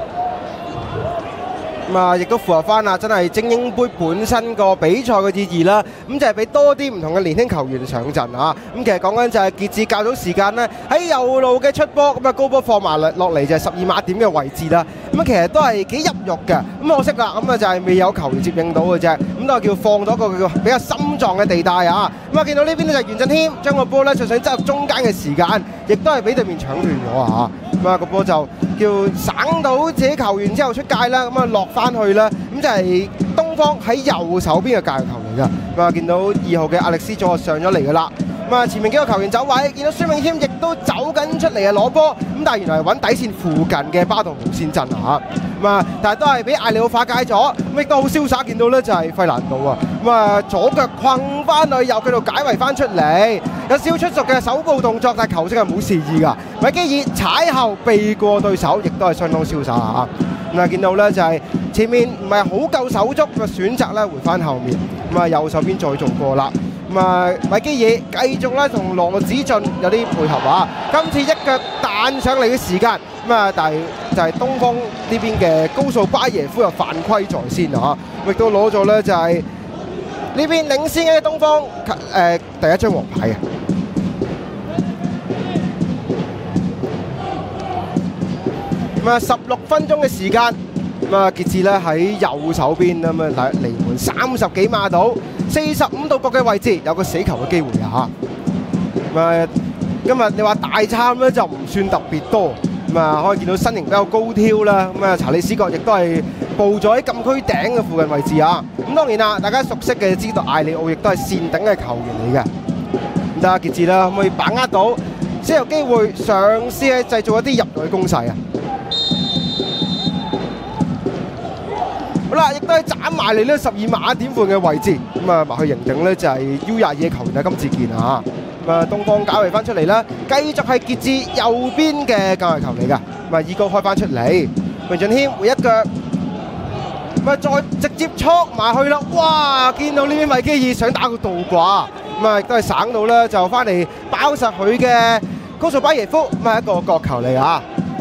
[SPEAKER 1] 咁啊，亦都符合翻啊！真係精英杯本身個比賽嘅意義啦。咁就係俾多啲唔同嘅年輕球員上陣啊！咁其實講緊就係傑志較早時間呢，喺右路嘅出波，咁啊高波放埋落嚟就係十二碼點嘅位置啦。咁啊其實都係幾入肉嘅。咁可惜啦，咁啊就係未有球員接應到嘅啫。咁都係叫放咗個叫比較心臟嘅地帶啊！咁啊見到呢邊呢，就係袁振謙將個波咧就想執入中間嘅時間，亦都係俾對面搶斷咗啊！咁啊個波就叫省到自己球員之後出界啦，咁啊落翻去啦，咁就係東方喺右手邊嘅界球嚟㗎。咁啊見到二號嘅亞歷斯佐上咗嚟㗎啦，咁啊前面幾個球員走位，見到孫銘謙亦都走緊出嚟啊攞波，咁但係原來係揾底線附近嘅巴道無線陣啊，咁啊但係都係俾艾利奧化解咗，咁亦都好瀟灑，見到咧就係費蘭道啊，咁啊左腳困翻去右腳度解圍翻出嚟，有少出熟嘅手部動作，但係球星係冇示意㗎。米基爾踩後避過對手，亦都係相當瀟灑啊！咁啊見到咧就係前面唔係好夠手足，咁啊選擇咧回翻後面，咁啊右手邊再做過啦。咁啊米基爾繼續咧同羅子俊有啲配合啊！今次一腳彈上嚟嘅時間，咁啊但係就係東方呢邊嘅高素巴耶夫又犯規在先啊！亦都攞咗咧就係呢邊領先嘅東方誒第一張黃牌嘅。咁啊，十六分鐘嘅時間，咁啊傑志咧喺右手邊咁啊離門三十幾碼度，四十五度角嘅位置有個死球嘅機會啊！咁啊，今日你話大參咧就唔算特別多，咁啊可以見到身形比較高挑啦，咁啊查理斯角亦都係佈咗喺禁區頂嘅附近位置啊！咁當然啦，大家熟悉嘅知道艾利奧亦都係善頂嘅球員嚟嘅，咁睇下傑志啦，可唔可以把握到先有機會嘗試去製造一啲入內攻勢啊！好啦，亦都係斬埋嚟呢十二碼點半嘅位置，咁啊埋去認定呢就係 U 廿二嘅球員啊金志健啊，咁啊東方解圍翻出嚟啦，繼續係傑志右邊嘅界外球嚟㗎，咁啊依高開翻出嚟，袁振謙回一腳，咁啊再直接戳埋去啦，哇！見到呢邊米基爾想打個倒掛，咁啊亦都係省到啦，就翻嚟包實佢嘅高素巴耶夫，咁係一個角球嚟啊！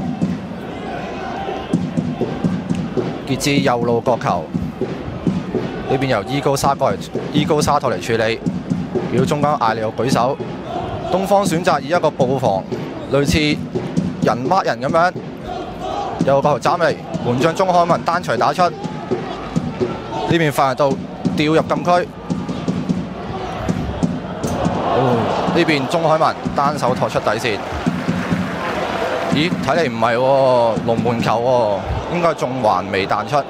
[SPEAKER 2] 傑志右路角球，呢邊由伊高沙過嚟，伊高沙托嚟處理。見到中間艾利奧舉手，東方選擇以一個布防，類似人抹人咁樣，有個球斬嚟，門將鐘凱文單錘打出，呢邊發入到掉入禁區。哦，呢邊鐘凱文單手托出底線。咦，睇嚟唔係喎，龍門球喎、哦，應該中環未彈出。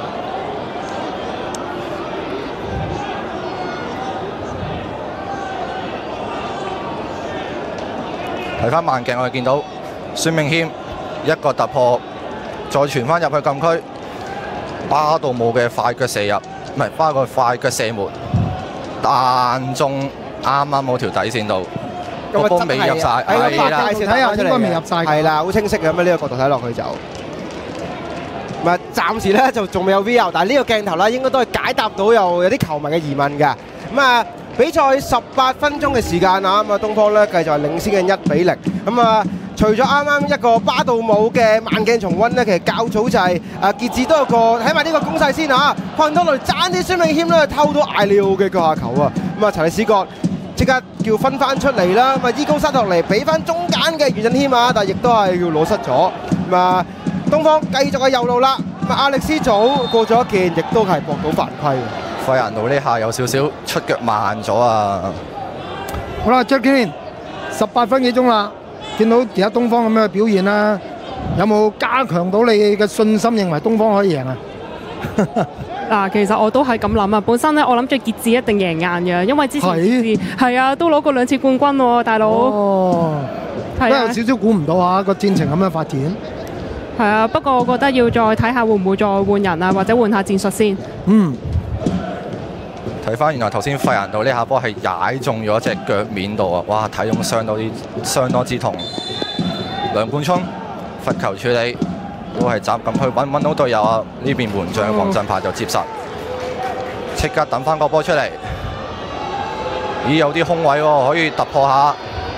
[SPEAKER 2] 睇翻慢鏡，我哋見到孫銘謙一個突破，再傳翻入去禁區，巴道姆嘅快腳射入，唔係巴個快腳射門，彈中啱啱嗰條底線度。個波未入晒，係啦，
[SPEAKER 4] 睇下應該未入晒，
[SPEAKER 1] 係啦，好清晰嘅咁呢個角度睇落去就，唔係暫時咧就仲未有 V R， 但係呢個鏡頭咧應該都係解答到有有啲球迷嘅疑問嘅。咁啊，比賽十八分鐘嘅時間啊，咁啊東方咧繼續係領先嘅一比零。咁啊，除咗啱啱一個巴道姆嘅慢鏡重溫咧，其實較早就係啊傑志都有個睇埋呢個攻勢先嚇，困到嚟爭啲孫銘謙咧偷到艾利奧嘅腳下球啊！咁啊查理斯角即刻叫分翻出嚟啦，咁啊伊高沙落嚟俾翻中間嘅袁振謙啊，但係亦都係要攞失咗。咁啊東方繼續喺右路啦，咁啊亞歷斯祖過咗一件，亦都係搏到犯規。
[SPEAKER 2] 費蘭奴呢下有少少出腳慢咗啊！
[SPEAKER 4] 好啦 ，Jackie， 十八分幾鐘啦，見到而家東方咁樣嘅表現啦，有冇加強到你嘅信心，認為東方可以贏啊？
[SPEAKER 3] 嗱，其實我都係咁諗啊！本身咧，我諗住傑志一定贏硬嘅，因為之前傑志係啊，都攞過兩次冠軍喎，大佬。
[SPEAKER 4] 哦，係啊，有少少估唔到啊個戰情咁樣發展。
[SPEAKER 3] 係啊，不過我覺得要再睇下會唔會再換人啊，或者換下戰術先。
[SPEAKER 4] 嗯。
[SPEAKER 2] 睇翻原來頭先費蘭道呢下波係踩中咗隻腳面度啊！哇，體重相當之相當之痛。梁冠聰罰球處理都係集咁去揾揾到隊友啊！呢邊門將黃振柏就接實，即刻等翻個波出嚟。咦，有啲空位喎，可以突破下。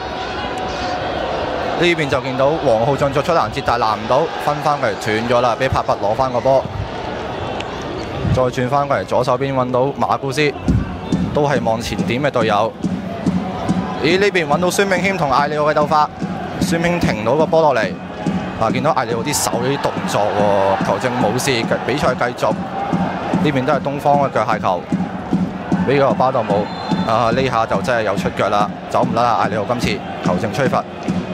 [SPEAKER 2] 呢邊就見到黃浩俊作出攔截，但係攔唔到，分翻過嚟斷咗啦，俾柏柏攞翻個波。再轉翻過嚟左手邊揾到馬古斯，都係望前點嘅隊友。咦，呢邊揾到孫銘謙同艾利奧嘅鬥法，孫銘停到個波落嚟。嗱，見到艾利奧啲手有啲動作喎，球證冇事，比賽繼續。呢邊都係東方嘅腳下球，俾個巴度冇。啊，呢下就真係有出腳啦，走唔甩啦！艾利奧今次球證吹罰。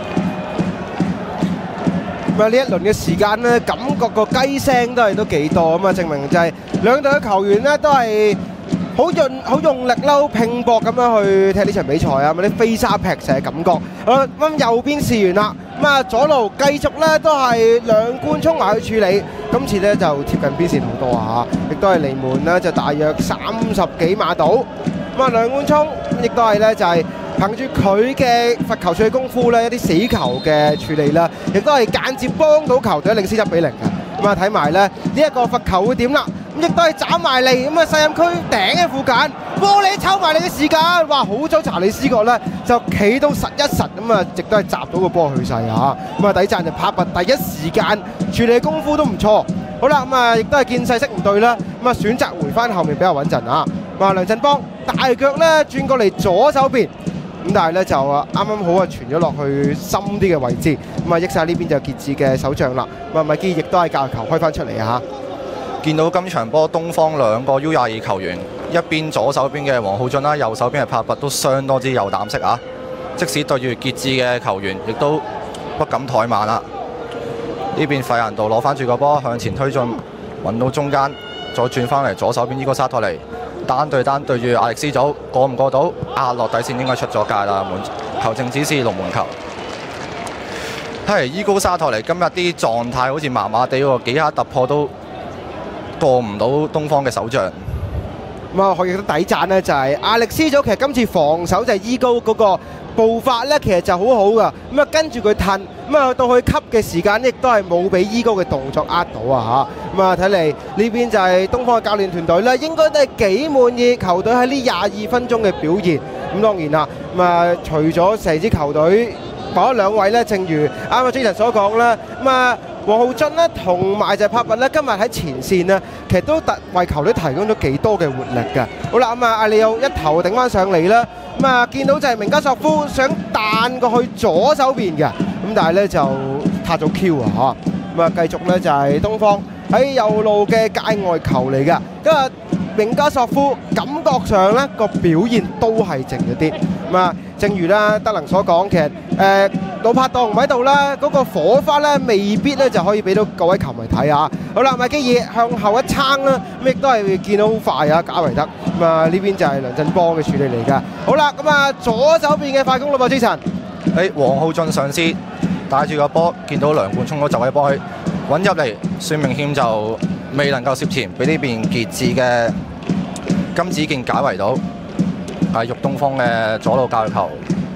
[SPEAKER 1] 咁啊，呢一輪嘅時間咧，感覺個雞聲都係都幾多咁啊，證明就係兩隊嘅球員咧都係好用好用力啦，好拼搏咁樣去踢呢場比賽啊！咁啲飛沙劈石嘅感覺。好啦，咁右邊試完啦，咁啊左路繼續咧都係梁冠聰埋去處理，今次咧就貼近邊線好多啊！亦都係離門咧就大約三十幾碼度。咁啊，梁冠聰亦都係咧就係憑住佢嘅罰球處理功夫咧，一啲死球嘅處理啦，亦都係間接幫到球隊領先一比零嘅。咁啊，睇埋咧呢一個罰球會點啦？咁亦都係斬埋嚟，咁啊細禁區頂嘅附近，玻璃抽埋嚟嘅時間，哇！好彩查理斯角咧就企到實一實，咁啊亦都係閘到個波去勢啊！咁啊，底讚就柏柏第一時間處理功夫都唔錯。好啦，咁啊亦都係見勢色唔對啦，咁啊選擇回翻後面比較穩陣啊！咁啊梁振邦大腳咧轉過嚟左手邊。咁但係咧就啊啱啱好啊傳咗落去深啲嘅位置，咁啊益晒呢邊就傑志嘅手掌啦。咁啊米基亦都係教球開翻出嚟啊！
[SPEAKER 2] 見到今場波東方兩個 U 廿二球員，一邊左手邊嘅黃浩俊啦，右手邊嘅柏柏都相當之有膽識啊！即使對住傑志嘅球員，亦都不敢怠慢啦。呢邊費蘭道攞翻住個波向前推進，揾到中間，再轉翻嚟左手邊伊哥沙托尼。單對單對住亞力斯祖，過唔過到？壓落底線應該出咗界啦，門球證指示龍門球。係伊高沙托尼今日啲狀態好似麻麻地喎，幾下突破都過唔到東方嘅手杖。
[SPEAKER 1] 咁啊，我亦都抵讚呢，就係亞力斯祖其實今次防守就係伊高嗰個步伐咧，其實就好好噶。咁啊，跟住佢褪，咁啊到佢吸嘅時間，亦都係冇俾伊高嘅動作呃到啊嚇。咁啊，睇嚟呢邊就係東方嘅教練團隊咧，應該都係幾滿意球隊喺呢廿二分鐘嘅表現。咁當然啦，咁啊除咗成支球隊嗰兩位咧，正如啱啱 Jason 所講啦，咁啊黃浩俊咧同埋就係柏柏咧，今日喺前線咧，其實都特為球隊提供咗幾多嘅活力㗎。好啦，咁啊阿利奧一頭頂翻上嚟啦。咁啊，見到就係明加索夫想彈過去左手邊嘅，咁但係咧就撻咗 Q 啊嚇！咁啊，繼續咧就係東方喺右路嘅界外球嚟㗎。咁啊，明加索夫感覺上咧個表現都係靜咗啲。咁啊，正如啦德能所講，其實誒老拍檔唔喺度啦，嗰個火花咧未必咧就可以俾到各位球迷睇下。好啦，麥基爾向後一撐啦，咁亦都係見到好快啊，賈維德。咁啊，呢邊就係梁振邦嘅處理嚟㗎。好啦，咁啊左手邊嘅快攻咯噃 ，Jason。
[SPEAKER 2] 誒，黃浩俊上司帶住個波，見到梁冠聰都就喺幫佢揾入嚟，孫銘謙就未能夠涉前，俾呢邊傑志嘅金子健解圍到。係玉東方嘅左路教球，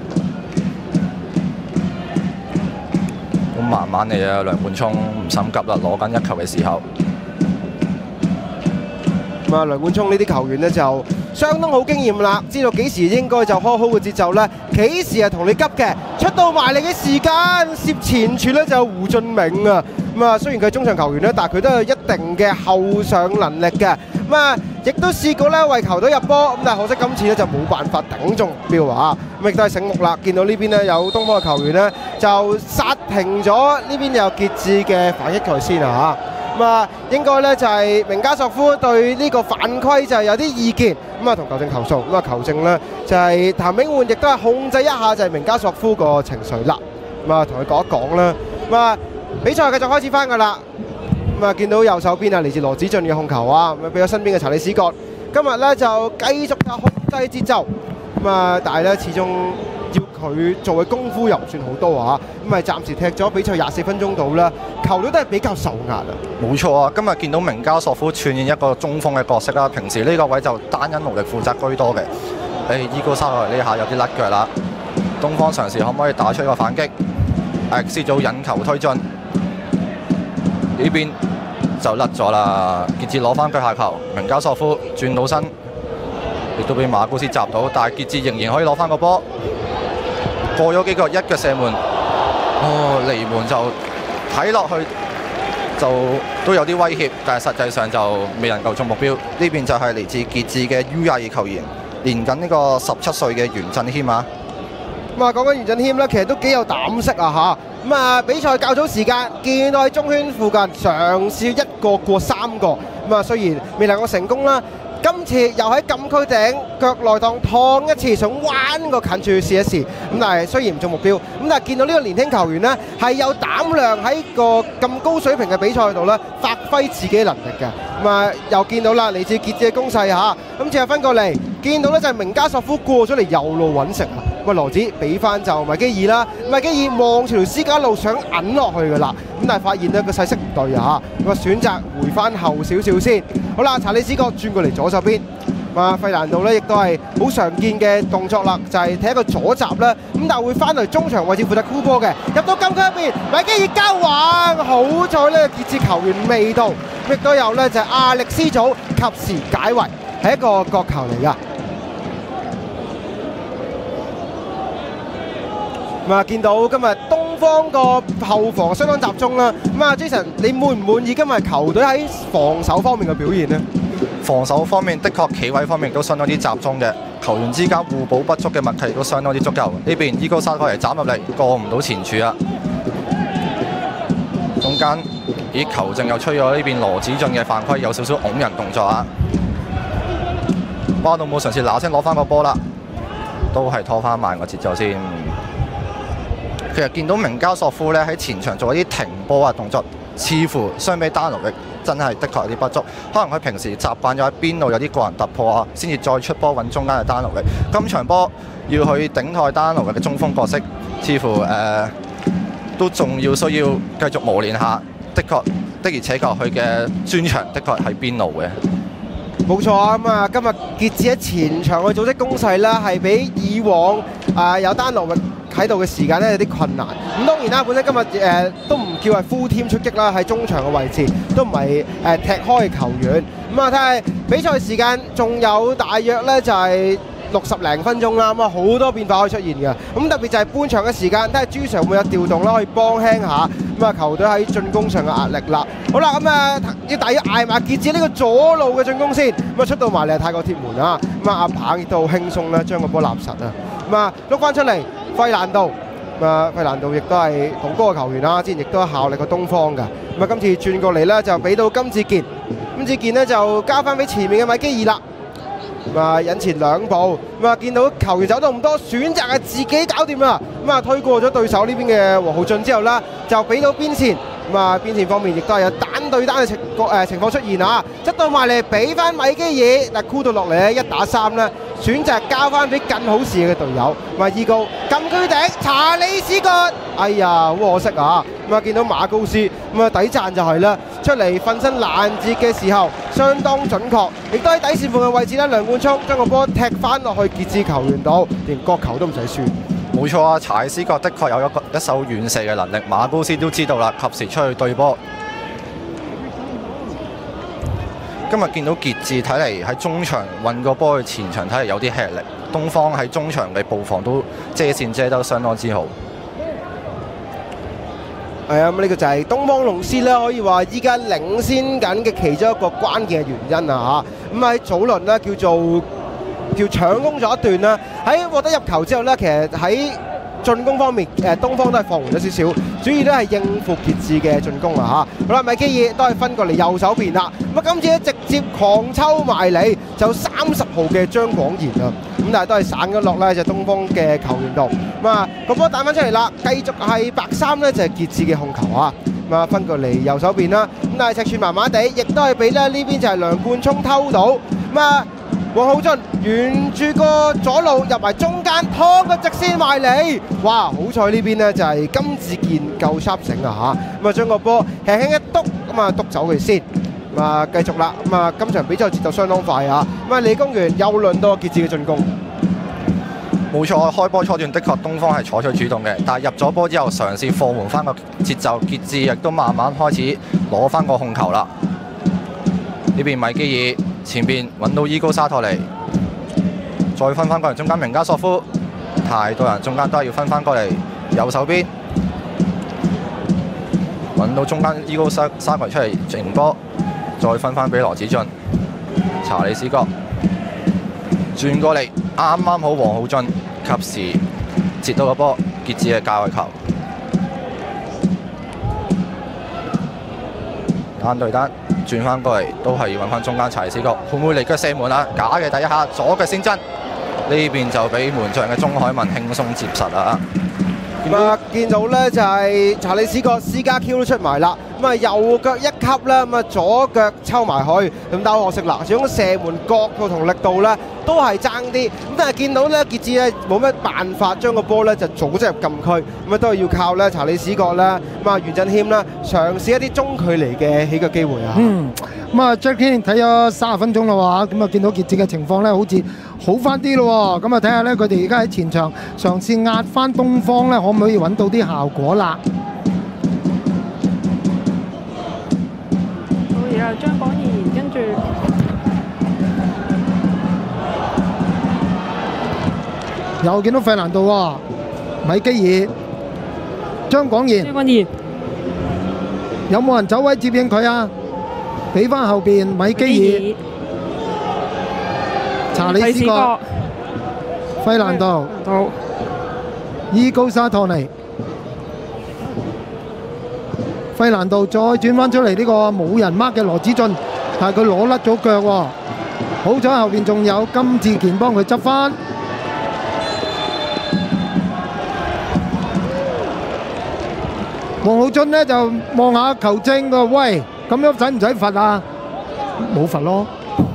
[SPEAKER 2] 咁慢慢嚟啊！梁冠聰唔心急啦，攞緊一球嘅時候。
[SPEAKER 1] 咁啊，梁冠聰呢啲球員呢，就相當好經驗啦，知道幾時應該就呵好嘅節奏咧，幾時係同你急嘅，出到埋嚟嘅時間，涉前處咧就胡俊銘啊。咁啊，雖然佢係中場球員咧，但係佢都有一定嘅後上能力嘅。咁啊，亦都試過咧為球隊入波，咁但係可惜今次咧就冇辦法頂中目標啊！咁亦都係醒目啦，見到呢邊咧有東方嘅球員咧就殺停咗呢邊有傑志嘅反擊球先啊！咁啊，應該咧就係明加索夫對呢個犯規就係有啲意見，咁啊同球證投訴，咁啊球證咧就係譚永煥亦都係控制一下就係明加索夫個情緒啦，咁啊同佢講一講啦，咁啊比賽繼續開始翻㗎啦，咁啊見到右手邊啊嚟自羅子俊嘅控球啊，咁啊俾咗身邊嘅查理史葛，今日咧就繼續就控制節奏，咁啊但係咧始終要佢做嘅功夫又唔算好多啊，咁咪暫時踢咗比賽廿四分鐘到啦，球隊都係比較受壓啊。
[SPEAKER 2] 冇錯啊，今日見到明加索夫串演一個中鋒嘅角色啦，平時呢個位就單因勞力負責居多嘅。誒，伊高沙落嚟呢下有啲甩腳啦，東方嘗試可唔可以打出一個反擊？誒，C組引球推進，呢邊就甩咗啦。傑志攞翻腳下球，明加索夫轉到身，亦都俾馬高斯閘到，但係傑志仍然可以攞翻個波，過咗幾個一腳射門，哦，離門就睇落去就都有啲威脅，但係實際上就未能夠中目標。呢邊就係嚟自傑志嘅 U 廿二球員，連緊呢個十七歲嘅袁振謙啊。
[SPEAKER 1] 咁啊，講緊袁振謙咧，其實都幾有膽識啊嚇！咁啊，比賽較早時間見到喺中圈附近嘗試一個過三個，咁啊雖然未能夠成功啦，今次又喺禁區頂腳內檔燙一次，想彎個近處試一試，咁但係雖然唔中目標，咁但係見到呢個年輕球員呢，係有膽量喺個咁高水平嘅比賽度呢，發揮自己能力嘅。咁啊又見到啦，嚟自傑志嘅攻勢嚇，咁切入分過嚟，見到呢就係明加索夫過咗嚟右路揾食啊！咁啊羅子俾翻就米基爾啦，米基爾望住條私家路想揞落去㗎啦，咁但係發現呢個勢色唔對啊嚇，咁啊選擇回翻後少少先。好啦，查理斯角轉過嚟左手邊，啊費蘭道咧亦都係好常見嘅動作啦，就係睇一個左閘啦，咁但係會翻嚟中場位置負責箍波嘅，入到禁區入邊，米基爾交橫，好彩呢傑志球員未到，亦都有呢就係亞力斯祖及時解圍，係一個角球嚟㗎。咁啊，見到今日東方個後防相當集中啦。咁啊 ，Jason，你滿唔滿意今日球隊喺防守方面嘅表現呢？
[SPEAKER 2] 防守方面的確企位方面都相當之集中嘅，球員之間互補不足嘅默契都相當之足夠。呢邊伊高沙過嚟斬入嚟，過唔到前柱啊！中間咦球證又吹咗呢邊羅子俊嘅犯規，有少少擁人動作啊！巴到冇嘗試嗱聲攞翻個波啦，都係拖翻慢個節奏先。其實見到明加索夫咧喺前場做一啲停波啊動作，似乎相比丹奴域真係的確有啲不足。可能佢平時習慣咗喺邊路有啲個人突破啊，先至再出波揾中間嘅丹奴域。今場波要去頂替丹奴域嘅中鋒角色，似乎誒、呃、都仲要需要繼續磨練下。的確的而且確佢嘅專長的確係邊路嘅。
[SPEAKER 1] 冇錯啊！咁啊，今日傑志喺前場嘅組織攻勢啦，係比以往啊、呃、有丹奴域喺度嘅時間咧有啲困難。咁當然啦，本身今日誒、呃、都唔叫係 full team 出擊啦，喺中場嘅位置都唔係誒踢開嘅球員。咁啊睇下比賽時間仲有大約咧就係、是。六十零分鐘啦，咁啊好多變化可以出現嘅。咁特別就係半場嘅時間，睇下朱 Sir 會有調動啦，可以幫輕下咁啊球隊喺進攻上嘅壓力啦。好啦，咁啊要大約捱埋傑志呢個左路嘅進攻先，咁啊出到埋嚟泰國鐵門啊，咁啊阿棒亦都好輕鬆啦，將個波立實啊。咁啊碌翻出嚟，費蘭道，咁啊費蘭道亦都係同高嘅球員啦，之前亦都係效力過東方㗎。咁啊今次轉過嚟咧就俾到金志健，金志健呢就交翻俾前面嘅米基爾啦。咁啊引前兩步，咁啊見到球員走到咁多，選擇係自己搞掂啦。咁啊推過咗對手呢邊嘅黃浩俊之後啦，就俾到邊線。咁啊邊線方面亦都係有單對單嘅情誒情況出現啊！執到埋嚟俾翻米基爾，嗱箍到落嚟咧一打三咧，選擇交翻俾更好視野嘅隊友。咁啊，二高禁區頂查理斯角，哎呀好可惜啊！咁啊見到馬高斯，咁啊抵讚就係啦，出嚟瞓身攔截嘅時候相當準確，亦都喺底線附近位置咧，梁冠聰將個波踢翻落去傑志球員度，連角球都唔使算。
[SPEAKER 2] 冇錯啊，查理斯角的確有一個一手遠射嘅能力，馬高斯都知道啦，及時出去對波。今日見到傑志睇嚟喺中場運個波去前場，睇嚟有啲吃力。東方喺中場嘅布防都遮線遮得相當之好。
[SPEAKER 1] 係啊，咁呢個就係東方龍獅咧，可以話依家領先緊嘅其中一個關鍵嘅原因啊嚇。咁喺早輪咧叫做叫搶攻咗一段啦，喺獲得入球之後咧，其實喺進攻方面，誒東方都係放緩咗少少，主要都係應付傑志嘅進攻啊嚇。好啦，米基爾都係分過嚟右手邊啦。咁啊，今次咧直接狂抽埋嚟，就三十號嘅張廣賢啊。咁但係都係散咗落咧，就東方嘅球員度。咁啊，個波彈翻出嚟啦，繼續係白衫咧，就係傑志嘅控球啊。咁啊，分過嚟右手邊啦。咁但係尺寸麻麻地，亦都係俾咧呢邊就係梁冠聰偷到。咁啊。 黃浩俊沿住個左路入埋中間，拖個直線埋嚟，哇！好彩呢邊呢就係金志健夠 sharp 醒啊嚇，咁啊將個波輕輕一篤，咁啊篤走佢先，咁啊繼續啦，咁啊今場比賽節奏相當快啊，咁啊李公園又輪到傑志嘅進攻。
[SPEAKER 2] 冇錯，開波初段的確東方係採取主動嘅，但係入咗波之後嘗試放緩翻個節奏，傑志亦都慢慢開始攞翻個控球啦。呢邊米基爾前邊揾到伊高沙托尼，再分翻過嚟中間明加索夫，太多人中間都係要分翻過嚟右手邊，揾到中間伊高沙沙托尼出嚟迎波，再分翻俾羅子俊，查理斯角轉過嚟，啱啱好黃浩俊及時截到個波，傑志嘅界外球，單對單轉翻過嚟，都係要揾翻中間查理斯角，會唔會嚟腳射門啊？假嘅第一下，左腳先真，呢邊就俾門將嘅鐘海文輕鬆接實啦。
[SPEAKER 1] 咁啊，見到咧就係查理斯角私家 Q 都出埋啦，咁啊右腳一級啦，咁啊左腳抽埋去，咁但係可惜啦，始終射門角度同力度咧都係爭啲，咁但係見到咧傑志咧冇乜辦法將個波咧就組織入禁區，咁啊都係要靠咧查理斯角啦，咁啊袁振謙啦嘗試一啲中距離嘅起腳機會啊。
[SPEAKER 4] 嗯，咁啊 Jackie 睇咗三十分鐘啦喎，咁啊見到傑志嘅情況咧好似好翻啲咯喎，咁啊睇下咧佢哋而家喺前場嘗試壓翻東方咧，可唔可以揾到啲效果啦？
[SPEAKER 3] 好而家張廣賢跟住
[SPEAKER 4] 又見到費蘭道喎，米基爾、張廣賢，
[SPEAKER 3] 張廣賢
[SPEAKER 4] 有冇人走位接應佢啊？俾翻後邊米基爾、查理斯角、費蘭道、伊高沙托尼、費蘭道再轉翻出嚟呢個冇人 mark 嘅羅子俊，但係佢攞甩咗腳喎。好彩後邊仲有金志健幫佢執翻。黃浩俊呢就望下球證，佢話：喂，咁樣使唔使罰啊？冇罰咯。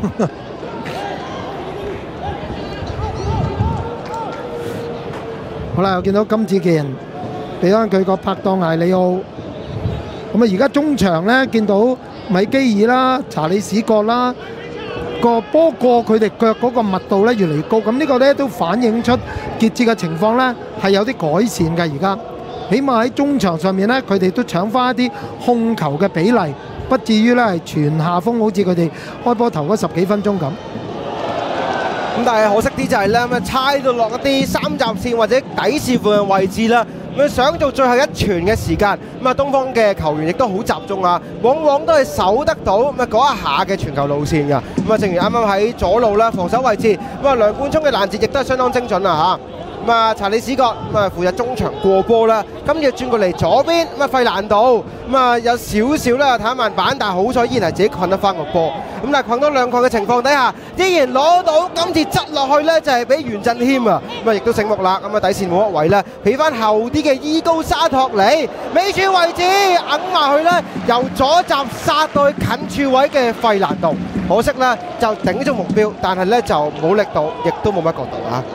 [SPEAKER 4] 好啦，又見到金志健俾翻佢個拍檔艾里奧。咁啊，而家中場呢，見到米基爾啦、查理史角啦，個波過佢哋腳嗰個密度呢越嚟越高。咁呢個呢都反映出傑志嘅情況呢係有啲改善嘅。而家起碼喺中場上面呢，佢哋都搶翻一啲控球嘅比例，不至於呢係全下風，好似佢哋開波頭嗰十幾分鐘咁。
[SPEAKER 1] 咁但係可惜啲就係咧，咁啊猜到落一啲三閘線或者底線附近位置啦，咁想做最後一傳嘅時間，咁啊東方嘅球員亦都好集中啊，往往都係守得到咁啊嗰一下嘅傳球路線㗎。咁啊正如啱啱喺左路啦防守位置，咁啊梁冠聰嘅攔截亦都係相當精準啊嚇。咁啊查理史角咁啊負責中場過波啦，跟住轉過嚟左邊咁啊費蘭道咁啊有少少咧睇慢板，但係好彩依然係自己困得翻個波。咁但係困多兩困嘅情況底下，依然攞到，今次執落去咧就係俾袁振謙啊，咁啊亦都醒目啦。咁啊底線冇一位咧，俾翻後啲嘅伊高沙托尼尾柱位置揞埋去咧，由左閘殺到去近柱位嘅費蘭道，可惜咧就頂咗目標，但係咧就冇力度，亦都冇乜角度啊。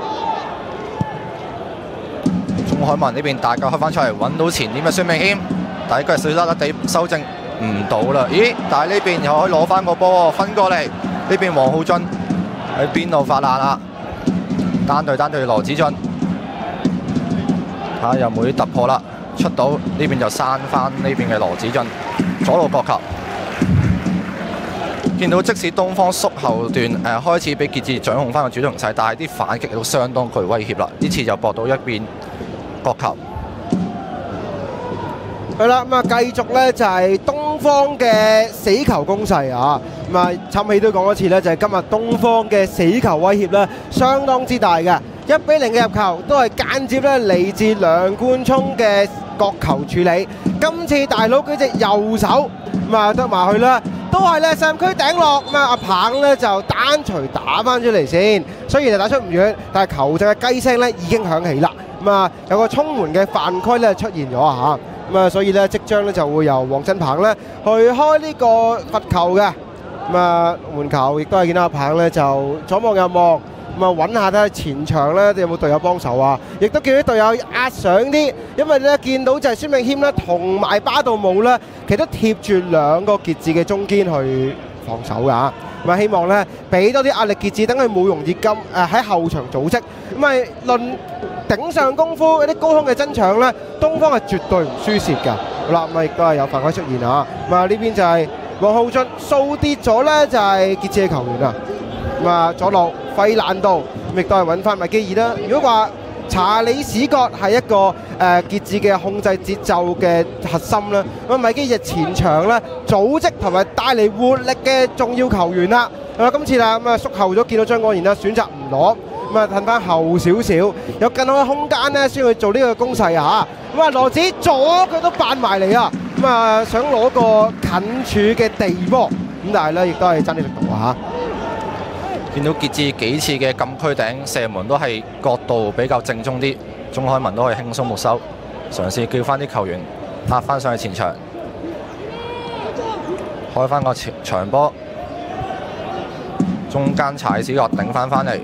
[SPEAKER 2] 鍾海文呢邊大腳開翻出嚟，揾到前點嘅孫明謙，第一腳水甩甩地修正唔到啦。咦？但係呢邊又可以攞翻個波喎，分過嚟呢邊黃浩俊喺邊度發難啊？單對單對羅子俊，睇下有冇啲突破啦？出到呢邊就閂翻呢邊嘅羅子俊，左路角球。見到即使東方縮後段誒、呃、開始俾傑志掌控翻個主動勢，但係啲反擊都相當具威脅啦。呢次就搏到一邊角球。
[SPEAKER 1] 係啦，咁啊繼續咧就係東方嘅死球攻勢啊！咁啊，插起都講一次咧，就係今日東方嘅死球威脅咧，相當之大嘅。一比零嘅入球都係間接咧嚟自梁冠聰嘅角球處理。今次大佬佢隻右手咁啊得埋去啦，都係咧禁區頂落，咁啊阿棒咧就單錘打翻出嚟先。雖然係打出唔遠，但係球證嘅雞聲咧已經響起啦。咁啊有個衝門嘅犯規咧出現咗啊嚇！咁啊，所以咧即將咧就會由黃振鵬咧去開呢個罰球嘅。 咁啊門球亦都係見到阿棒咧就左望右望。咁啊揾下睇下前場咧有冇隊友幫手啊！亦都叫啲隊友壓上啲，因為咧見到就係孫銘謙咧同埋巴道姆咧，其實都貼住兩個傑志嘅中堅去防守㗎。咁啊希望咧俾多啲壓力傑志，等佢冇容易咁誒喺後場組織。咁啊論頂上功夫嗰啲高空嘅爭搶咧，東方係絕對唔輸蝕㗎。好啦，咁啊亦都係有犯規出現啊！咁啊呢邊就係黃浩俊掃跌咗咧，就係傑志嘅球員啊！咁啊左路費蘭道，亦都係揾翻麥基爾啦。如果話查理史葛係一個誒傑志嘅控制節奏嘅核心啦，咁啊麥基爾前場咧組織同埋帶嚟活力嘅重要球員啦。啊今次啦咁啊縮後咗，見到張果然啦選擇唔攞，咁啊褪翻後少少，有更好嘅空間咧先去做呢個攻勢啊嚇。咁啊羅子左佢都扮埋嚟啊，咁啊想攞個近處嘅地波，咁但係咧亦都係爭啲力度啊嚇。
[SPEAKER 2] 見到傑志幾次嘅禁區頂射門都係角度比較正宗啲，鍾海文都可以輕鬆沒收，嘗試叫翻啲球員壓翻上去前場，開翻個長波，中間踩小角頂翻翻嚟，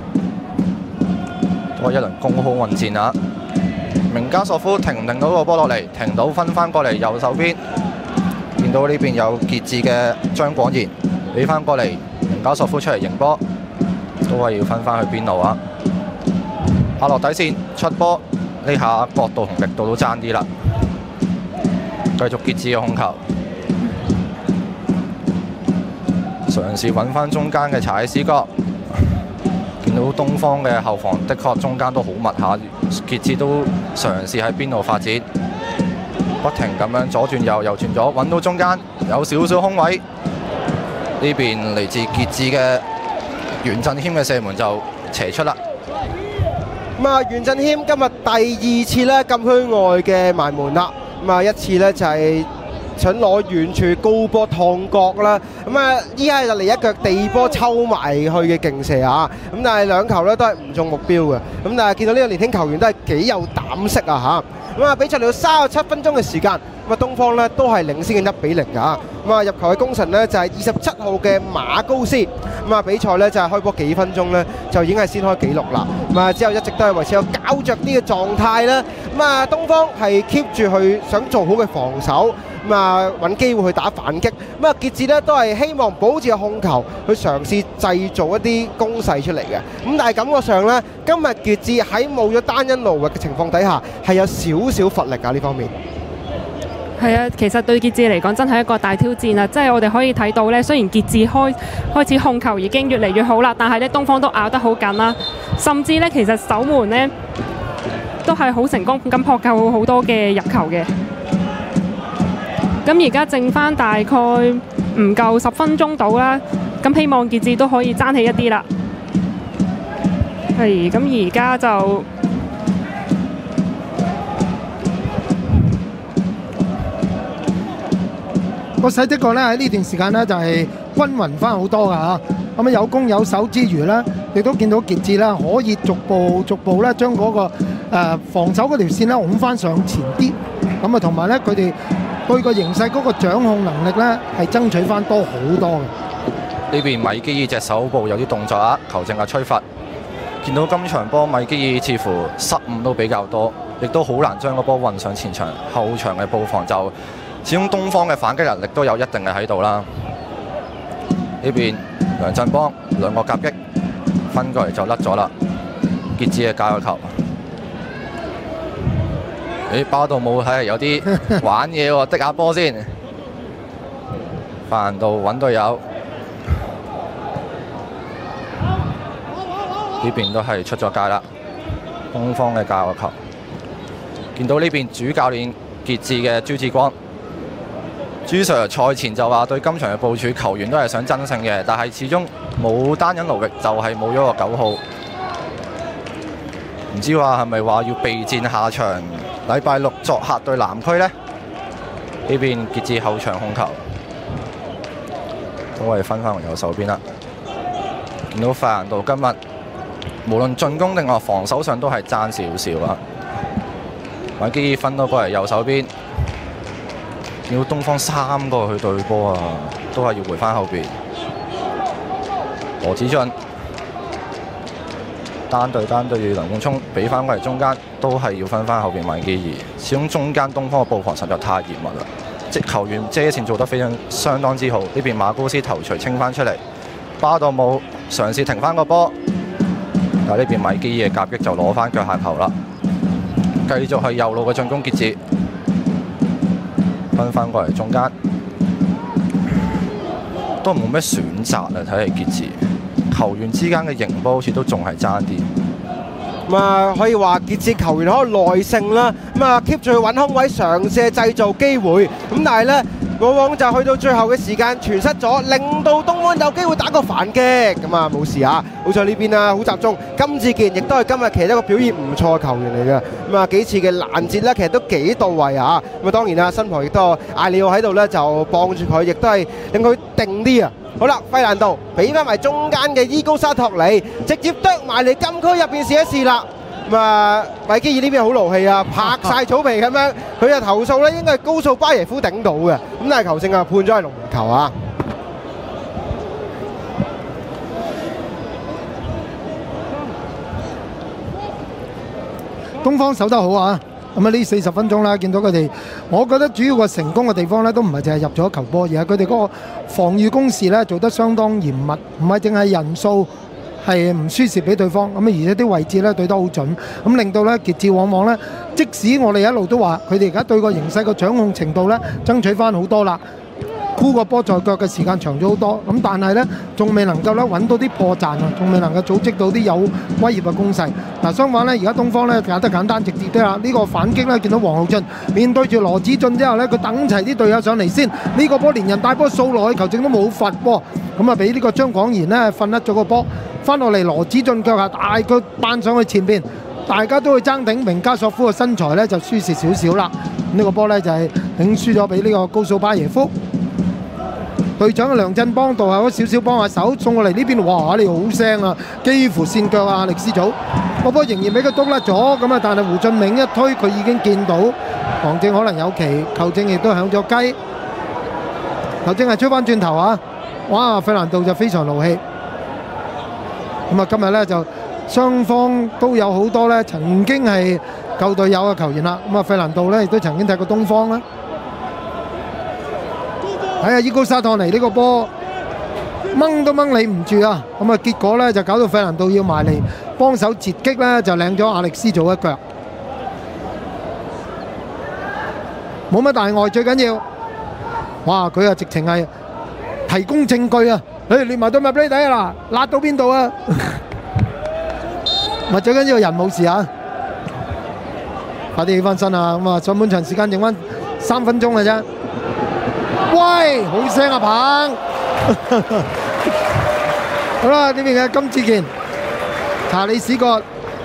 [SPEAKER 2] 都係一輪攻空混戰啊！明加索夫停唔停到個波落嚟？停到分翻過嚟右手邊，見到呢邊有傑志嘅張廣賢俾翻過嚟。明加索夫出嚟迎波，都係要分翻去邊路啊！下落底線出波，呢下角度同力度都爭啲啦。繼續傑志嘅控球，嘗試揾翻中間嘅查理斯哥。見到東方嘅後防的確中間都好密下，傑志都嘗試喺邊路發展，不停咁樣左轉右，右轉左，揾到中間有少少空位。呢邊嚟自傑志嘅袁振謙嘅射門就斜出啦。
[SPEAKER 1] 咁啊，袁振謙今日第二次咧禁區外嘅埋門啦。咁啊，一次咧就係想攞遠處高波燙角啦。咁啊，依家就嚟一腳地波抽埋去嘅勁射啊！咁但係兩球咧都係唔中目標嘅。咁但係見到呢個年輕球員都係幾有膽識啊嚇！咁啊，比賽嚟到三十七分鐘嘅時間。咁啊，東方咧都係領先嘅一比零㗎。咁啊，入球嘅功臣咧就係二十七號嘅馬高斯。咁啊，比賽咧就係開波幾分鐘咧就已經係先開紀錄啦。咁啊，之後一直都係維持有膠着啲嘅狀態啦。咁啊，東方係 keep 住去想做好嘅防守，咁啊揾機會去打反擊。咁啊，傑志咧都係希望保持個控球，去嘗試製造一啲攻勢出嚟嘅。咁但係感覺上咧，今日傑志喺冇咗單因奴域嘅情況底下，係有少少乏力㗎呢方面。
[SPEAKER 3] 係啊，其實對傑志嚟講真係一個大挑戰啊！即係我哋可以睇到呢，雖然傑志開開始控球已經越嚟越好啦，但係呢東方都咬得好緊啦，甚至呢其實守門呢都係好成功咁撲救好多嘅入球嘅。咁而家剩翻大概唔夠十分鐘到啦，咁希望傑志都可以爭起一啲啦。係，咁而家就。
[SPEAKER 4] 個勢的確咧喺呢段時間咧就係均勻翻好多㗎嚇，咁啊有攻有守之餘咧，亦都見到傑志咧可以逐步逐步咧將嗰個誒防守嗰條線咧拱翻上前啲，咁啊同埋咧佢哋對個形勢嗰個掌控能力咧係爭取翻多好多嘅。
[SPEAKER 2] 呢邊米基爾隻手部有啲動作啊，球證啊吹罰。見到今場波米基爾似乎失誤都比較多，亦都好難將個波運上前場，後場嘅布防就。始終東方嘅反擊能力都有一定嘅喺度啦。呢邊梁振邦兩個夾擊分過嚟就甩咗啦。傑志嘅加油球，誒巴道姆睇有啲玩嘢喎，滴下波先。范道揾隊友，呢邊都係出咗界啦。東方嘅加油球，見到呢邊主教練傑志嘅朱志光。朱 Sir 賽前就話對今場嘅部署球員都係想爭勝嘅，但係始終冇單人勞役，就係冇咗個九號。唔知話係咪話要備戰下場禮拜六作客對南區呢？呢邊傑志後場控球，都係分翻右手邊啦。見到法蘭道今日無論進攻定係防守上都係爭少少啊。米基爾分到過嚟右手邊。要東方三個去對波啊！ 都係要回翻後邊。羅子俊單對單對住梁冠聰，俾翻過嚟中間，都係要分翻後邊米基爾。始終中間東方嘅布防實在太嚴密啦，即球員遮線做得非常相當之好。呢邊馬高斯頭槌清翻出嚟，巴道姆嘗試停翻個波，但係呢邊米基爾嘅夾擊就攞翻腳下球啦。繼續係右路嘅進攻傑志，分翻過嚟中間，都冇咩選擇啊！睇嚟傑志球員之間嘅贏波好似都仲係爭啲。
[SPEAKER 1] 咁啊，可以話傑志球員好有耐性啦，咁啊 keep 住去揾空位，嘗試製造機會。咁但係呢，往往就去到最後嘅時間傳失咗，令到東方有機會打個反擊。咁啊冇事啊，好在呢邊啊好集中。金志健亦都係今日其實一個表現唔錯嘅球員嚟嘅。咁啊幾次嘅攔截呢，其實都幾到位啊。咁啊當然啦，身旁亦都有艾利奧喺度呢，就幫住佢，亦都係令佢定啲啊。好啦，費蘭道俾翻埋中間嘅伊高沙托尼，直接啄埋嚟禁區入邊試一試啦。咁啊，米基爾呢邊好勞氣啊，拍晒草皮咁樣，佢嘅投訴咧應該係高素巴耶夫頂到嘅，咁但係球證啊判咗係龍門球啊。
[SPEAKER 4] 東方守得好啊！咁啊呢四十分鐘啦，見到佢哋，我覺得主要個成功嘅地方咧，都唔係淨係入咗球波，而係佢哋嗰個防禦攻勢咧做得相當嚴密，唔係淨係人數係唔輸蝕俾對方，咁啊而且啲位置咧對得好準，咁令到咧傑志往往咧，即使我哋一路都話佢哋而家對個形勢個掌控程度咧爭取翻好多啦。箍個波在腳嘅時間長咗好多，咁但係呢，仲未能夠咧揾到啲破綻啊，仲未能夠組織到啲有威脅嘅攻勢。嗱，相反呢，而家東方呢，搞得簡單直接啲啦。呢、這個反擊呢，見到黃浩俊面對住羅子俊之後呢，佢等齊啲隊友上嚟先。呢、這個波連人帶波掃落去，球證都冇罰波，咁啊俾呢個張廣賢呢瞓甩咗個波，翻落嚟羅子俊腳下大佢扳上去前邊，大家都去爭頂。明加索夫嘅身材呢，就輸蝕少少啦。呢、這個波呢，就係頂輸咗俾呢個高素巴耶夫。隊長嘅梁振邦度後少少幫下手，送過嚟呢邊，哇！你好聲啊，幾乎跣腳啊，力斯祖個波仍然俾佢篤甩咗，咁啊！但係胡俊明一推，佢已經見到黃正可能有奇，球證亦都響咗雞，球證係追翻轉頭啊！哇！費蘭道就非常怒氣，咁啊！今日咧就雙方都有好多咧曾經係舊隊友嘅球員啦，咁啊！費蘭道咧亦都曾經踢過東方啦。睇下伊高沙托尼呢個波掹都掹你唔住啊！咁啊結果咧就搞到費蘭道要埋嚟幫手截擊咧，就領咗亞力斯做一腳，冇乜大礙，最緊要哇佢啊直情係提供證據啊！誒連埋對麥俾你睇啊嗱，辣到邊度啊？咪最緊要人冇事啊！快啲起翻身啊！咁啊上半場時間剩翻三分鐘嘅啫。喂，好聲啊棒！好啦，呢邊嘅金志健、查理史葛、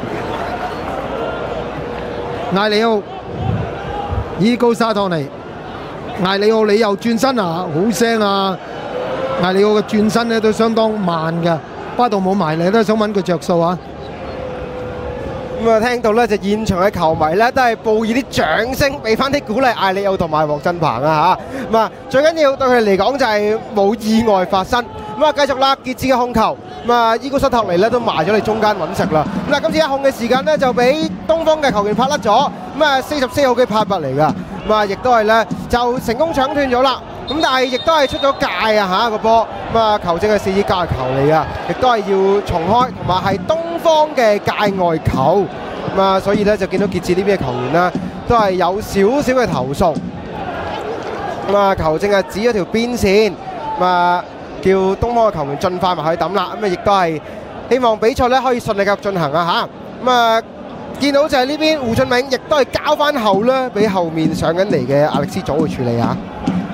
[SPEAKER 4] 艾利奧、伊高沙托尼、艾利奧你又轉身啊，好聲啊！艾利奧嘅轉身咧都相當慢嘅，巴道冇埋嚟都想揾佢着數啊！咁啊，聽到咧就現場嘅球迷咧都係報以啲掌聲，俾翻啲鼓勵艾利奧同埋黃振鵬啊嚇！咁啊，最緊要對佢哋嚟講就係冇意外發生。咁啊，繼續啦，傑志嘅控球，咁啊，伊高沙托尼咧都埋咗嚟中間揾食啦。咁啊，今次一控嘅時間咧就俾東方嘅球員拍甩咗，咁啊，四十四號嘅拍拔嚟㗎，咁啊，亦都係咧就成功搶斷咗啦。咁但係亦都係出咗界啊嚇個波，咁啊球證係示意界球嚟㗎，亦都係要重開，同埋係東方嘅界外球，咁啊所以咧就見到傑志呢邊嘅球員咧都係有少少嘅投訴，咁啊球證係指咗條邊線，咁啊叫東方嘅球員盡快埋去抌啦，咁啊亦都係希望比賽咧可以順利繼續進行啊嚇，咁啊見到就係呢邊胡俊明亦都係交翻後咧，俾後面上緊嚟嘅亞力斯祖去處理啊。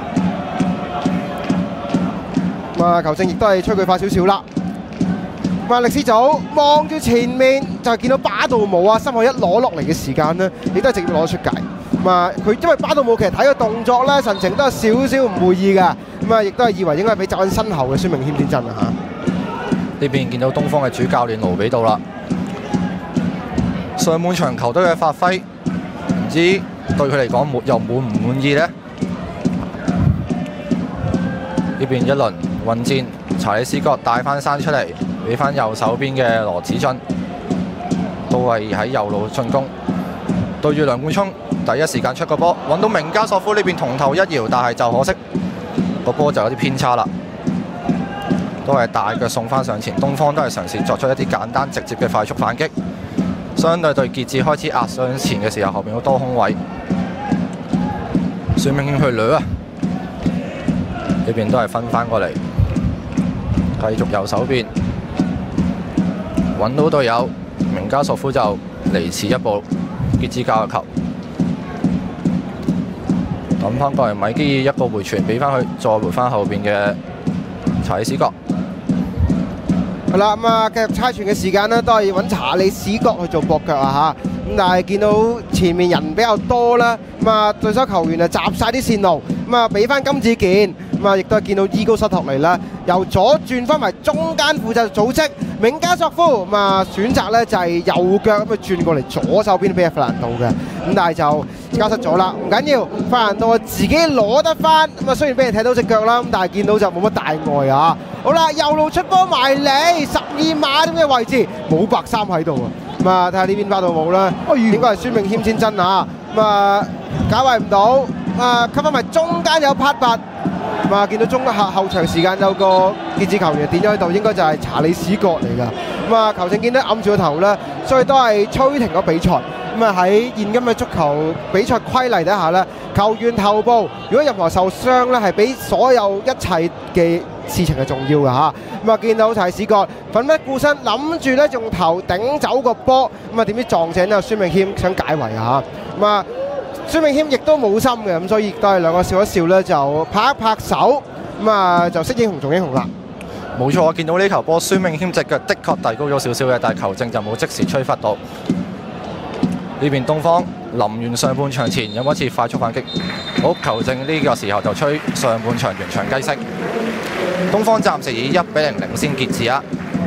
[SPEAKER 4] 啊！球證亦都係吹佢快少少啦。咁啊，力斯祖望住前面就係見到巴道姆啊，心口一攞落嚟嘅時間呢，亦都係直接攞出界。咁啊，佢因為巴道姆其實睇個動作咧，神情都有少少唔會意㗎。咁啊，亦都係以為應該係俾走緊身後嘅孫明謙先真啊嚇。
[SPEAKER 2] 呢邊見到東方嘅主教練盧比到啦，上半場球隊嘅發揮，唔知對佢嚟講滿又滿唔滿意呢？ 呢邊一輪混戰，查理斯角帶翻山出嚟，俾翻右手邊嘅羅子俊，都係喺右路進攻，對住梁冠聰，第一時間出個波，揾到明加索夫呢邊同頭一搖，但係就可惜個波就有啲偏差啦，都係大腳送翻上前，東方都係嘗試作出一啲簡單直接嘅快速反擊，相對對傑志開始壓上前嘅時候，後邊好多空位，孫明謙去掠啊！呢邊都係分翻過嚟，繼續右手邊揾到隊友，明加索夫就離遲一步，傑志交個球，抌翻過嚟米基爾一個回傳俾翻佢，再回翻後邊嘅查理斯角。
[SPEAKER 1] 係啦，咁啊繼續猜傳嘅時間呢，都係揾查理史角去做搏腳啊嚇。咁但係見到前面人比較多啦，咁啊對手球員啊閘晒啲線路，咁啊俾翻金子健，咁啊亦都係見到伊高失托嚟啦，由左轉翻埋中間負責組織，明加索夫咁啊選擇咧就係右腳咁啊轉過嚟左手邊俾阿弗蘭道嘅，咁但係就交失咗啦，唔緊要，弗蘭道自己攞得翻，咁啊雖然俾人睇到隻腳啦，咁但係見到就冇乜大礙啊。好啦，右路出波埋嚟，十二碼點嘅位置冇白衫喺度啊！咁啊，睇下呢邊花道冇啦，應該係孫明謙先真啊！咁啊，解圍唔到，啊，吸翻埋中間有拍拔，咁啊，見到中後後場時間有個傑志球員點咗喺度，應該就係查理史角嚟㗎。咁啊，球證見到揞住個頭啦，所以都係吹停咗比賽。咁啊，喺現今嘅足球比賽規例底下咧，球員頭部如果任何受傷咧，係比所有一切嘅事情係重要嘅嚇。咁啊，見到查理史角奮不顧身，諗住咧用頭頂走個波，咁啊點知撞正咧孫明謙想解圍啊嚇。咁啊，孫明謙亦都冇心嘅，咁所以亦都係兩個笑一笑咧，就拍一拍手，咁啊就識英雄做英雄啦。
[SPEAKER 2] 冇錯，我見到呢球波，孫明謙隻腳的確遞高咗少少嘅，但係球證就冇即時吹罰到。呢邊東方臨完上半場前有冇一次快速反擊？好，球證呢個時候就吹上半場完場雞息。東方暫時以一比零領先傑志啊！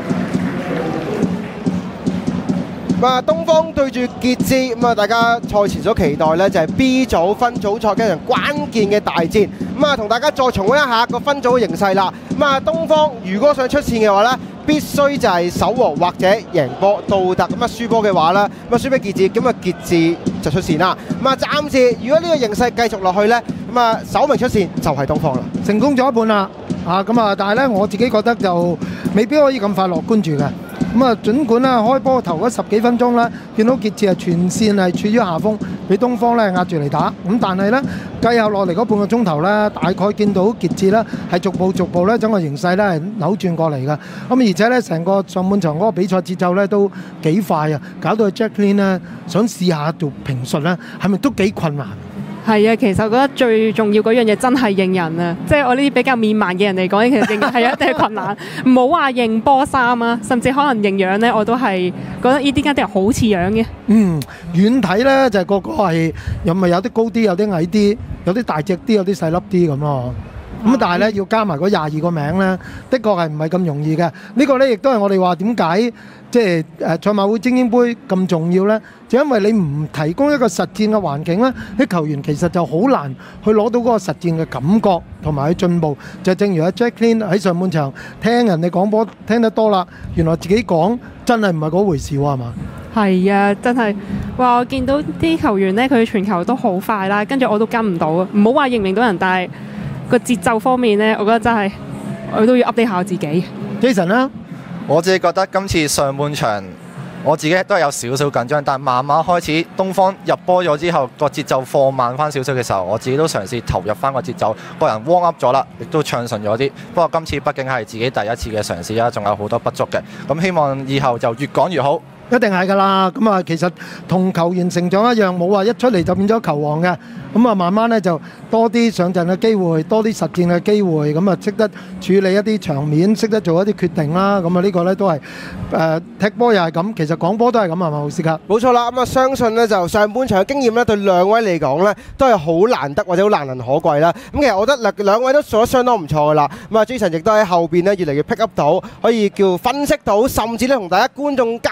[SPEAKER 1] 咁啊，東方對住傑志，咁啊，大家賽前所期待呢就係 B 組分組賽嘅一場關鍵嘅大戰。咁啊，同大家再重溫一下個分組嘅形勢啦。咁啊，東方如果想出線嘅話呢，必須就係守和或者贏波到達。咁啊，輸波嘅話咧，咁啊輸俾傑志，咁啊傑志就出線啦。咁啊，暫時如果呢個形勢繼續落去呢，咁啊首名出線就係東方啦，
[SPEAKER 4] 成功咗一半啦。啊，咁啊，但係咧我自己覺得就未必可以咁快樂觀住嘅。咁啊，儘管咧開波頭嗰十幾分鐘咧，見到傑志係全線係處於下風，俾東方咧壓住嚟打。咁但係咧，繼後落嚟嗰半個鐘頭咧，大概見到傑志咧係逐步逐步咧整個形勢咧係扭轉過嚟嘅。咁而且咧成個上半場嗰個比賽節奏咧都幾快啊，搞到 Jacqueline 咧想試下做評述咧，係咪都幾困難？
[SPEAKER 3] 係啊，其實我覺得最重要嗰樣嘢真係認人啊！即係我呢啲比較面盲嘅人嚟講，其實認人係一定係困難。唔好話認波衫啊，甚至可能認樣咧，我都係覺得呢啲間啲人好似樣嘅。嗯，
[SPEAKER 4] 遠睇咧就係個個係又咪有啲高啲，有啲矮啲，有啲大隻啲，有啲細粒啲咁咯。咁但係咧要加埋嗰廿二個名咧，的確係唔係咁容易嘅。呢個咧亦都係我哋話點解即係誒賽馬會精英杯咁重要咧？就因為你唔提供一個實戰嘅環境咧，啲球員其實就好難去攞到嗰個實戰嘅感覺同埋去進步。就正如阿 Jacqueline 喺上半場聽人哋講波聽得多啦，原來自己講真係唔係嗰回事喎，係嘛？
[SPEAKER 3] 係啊，真係哇！我見到啲球員咧，佢傳球都好快啦，跟住我都跟唔到啊！唔好話認唔認到人，但係個節奏方面咧，我覺得真係我都要 update 下我自己。
[SPEAKER 4] Jason 啦，
[SPEAKER 2] 我自己覺得今次上半場我自己都係有少少緊張，但係慢慢開始東方入波咗之後，個節奏放慢翻少少嘅時候，我自己都嘗試投入翻個節奏，個人 warm up 咗啦，亦都暢順咗啲。不過今次畢竟係自己第一次嘅嘗試啦，仲有好多不足嘅。咁希望以後就越講越好。
[SPEAKER 4] 一定係㗎啦，咁啊其實同球員成長一樣，冇話一出嚟就變咗球王嘅，咁啊慢慢咧就多啲上陣嘅機會，多啲實戰嘅機會，咁啊識得處理一啲場面，識得做一啲決定啦，咁啊呢個咧都係誒踢波又係咁，其實講波都係咁，係嘛，奧斯卡？
[SPEAKER 1] 冇錯啦，咁啊相信咧就上半場嘅經驗咧對兩位嚟講咧都係好難得或者好難能可貴啦。咁其實我覺得兩位都做得相當唔錯㗎啦。咁啊 Jason 亦都喺後邊咧越嚟越 pick up 到，可以叫分析到，甚至咧同大家觀眾交代一下。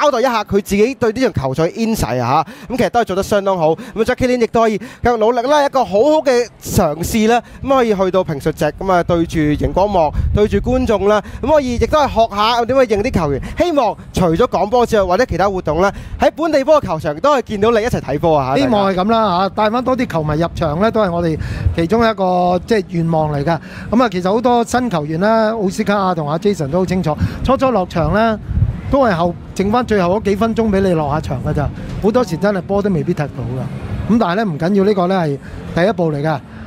[SPEAKER 1] 下佢自己對呢場球賽 insight 啊嚇，咁其實都係做得相當好。咁 Jackie Lin 亦都可以繼續努力啦，一個好好嘅嘗試啦，咁可以去到評述席咁啊，對住熒光幕對住觀眾啦，咁可以亦都係學下點去認啲球員。希望除咗講波之外，或者其他活動咧，喺本地波嘅球場都係見到你一齊睇波啊嚇！
[SPEAKER 4] 希望係咁啦嚇，帶翻多啲球迷入場咧，都係我哋其中一個即係願望嚟㗎。咁啊，其實好多新球員啦，奧斯卡啊同阿 Jason 都好清楚，初初落場咧都係後剩翻最後嗰幾分鐘俾你落下場㗎咋，好多時真係波都未必踢到㗎。咁但係咧唔緊要，呢個咧係第一步嚟㗎。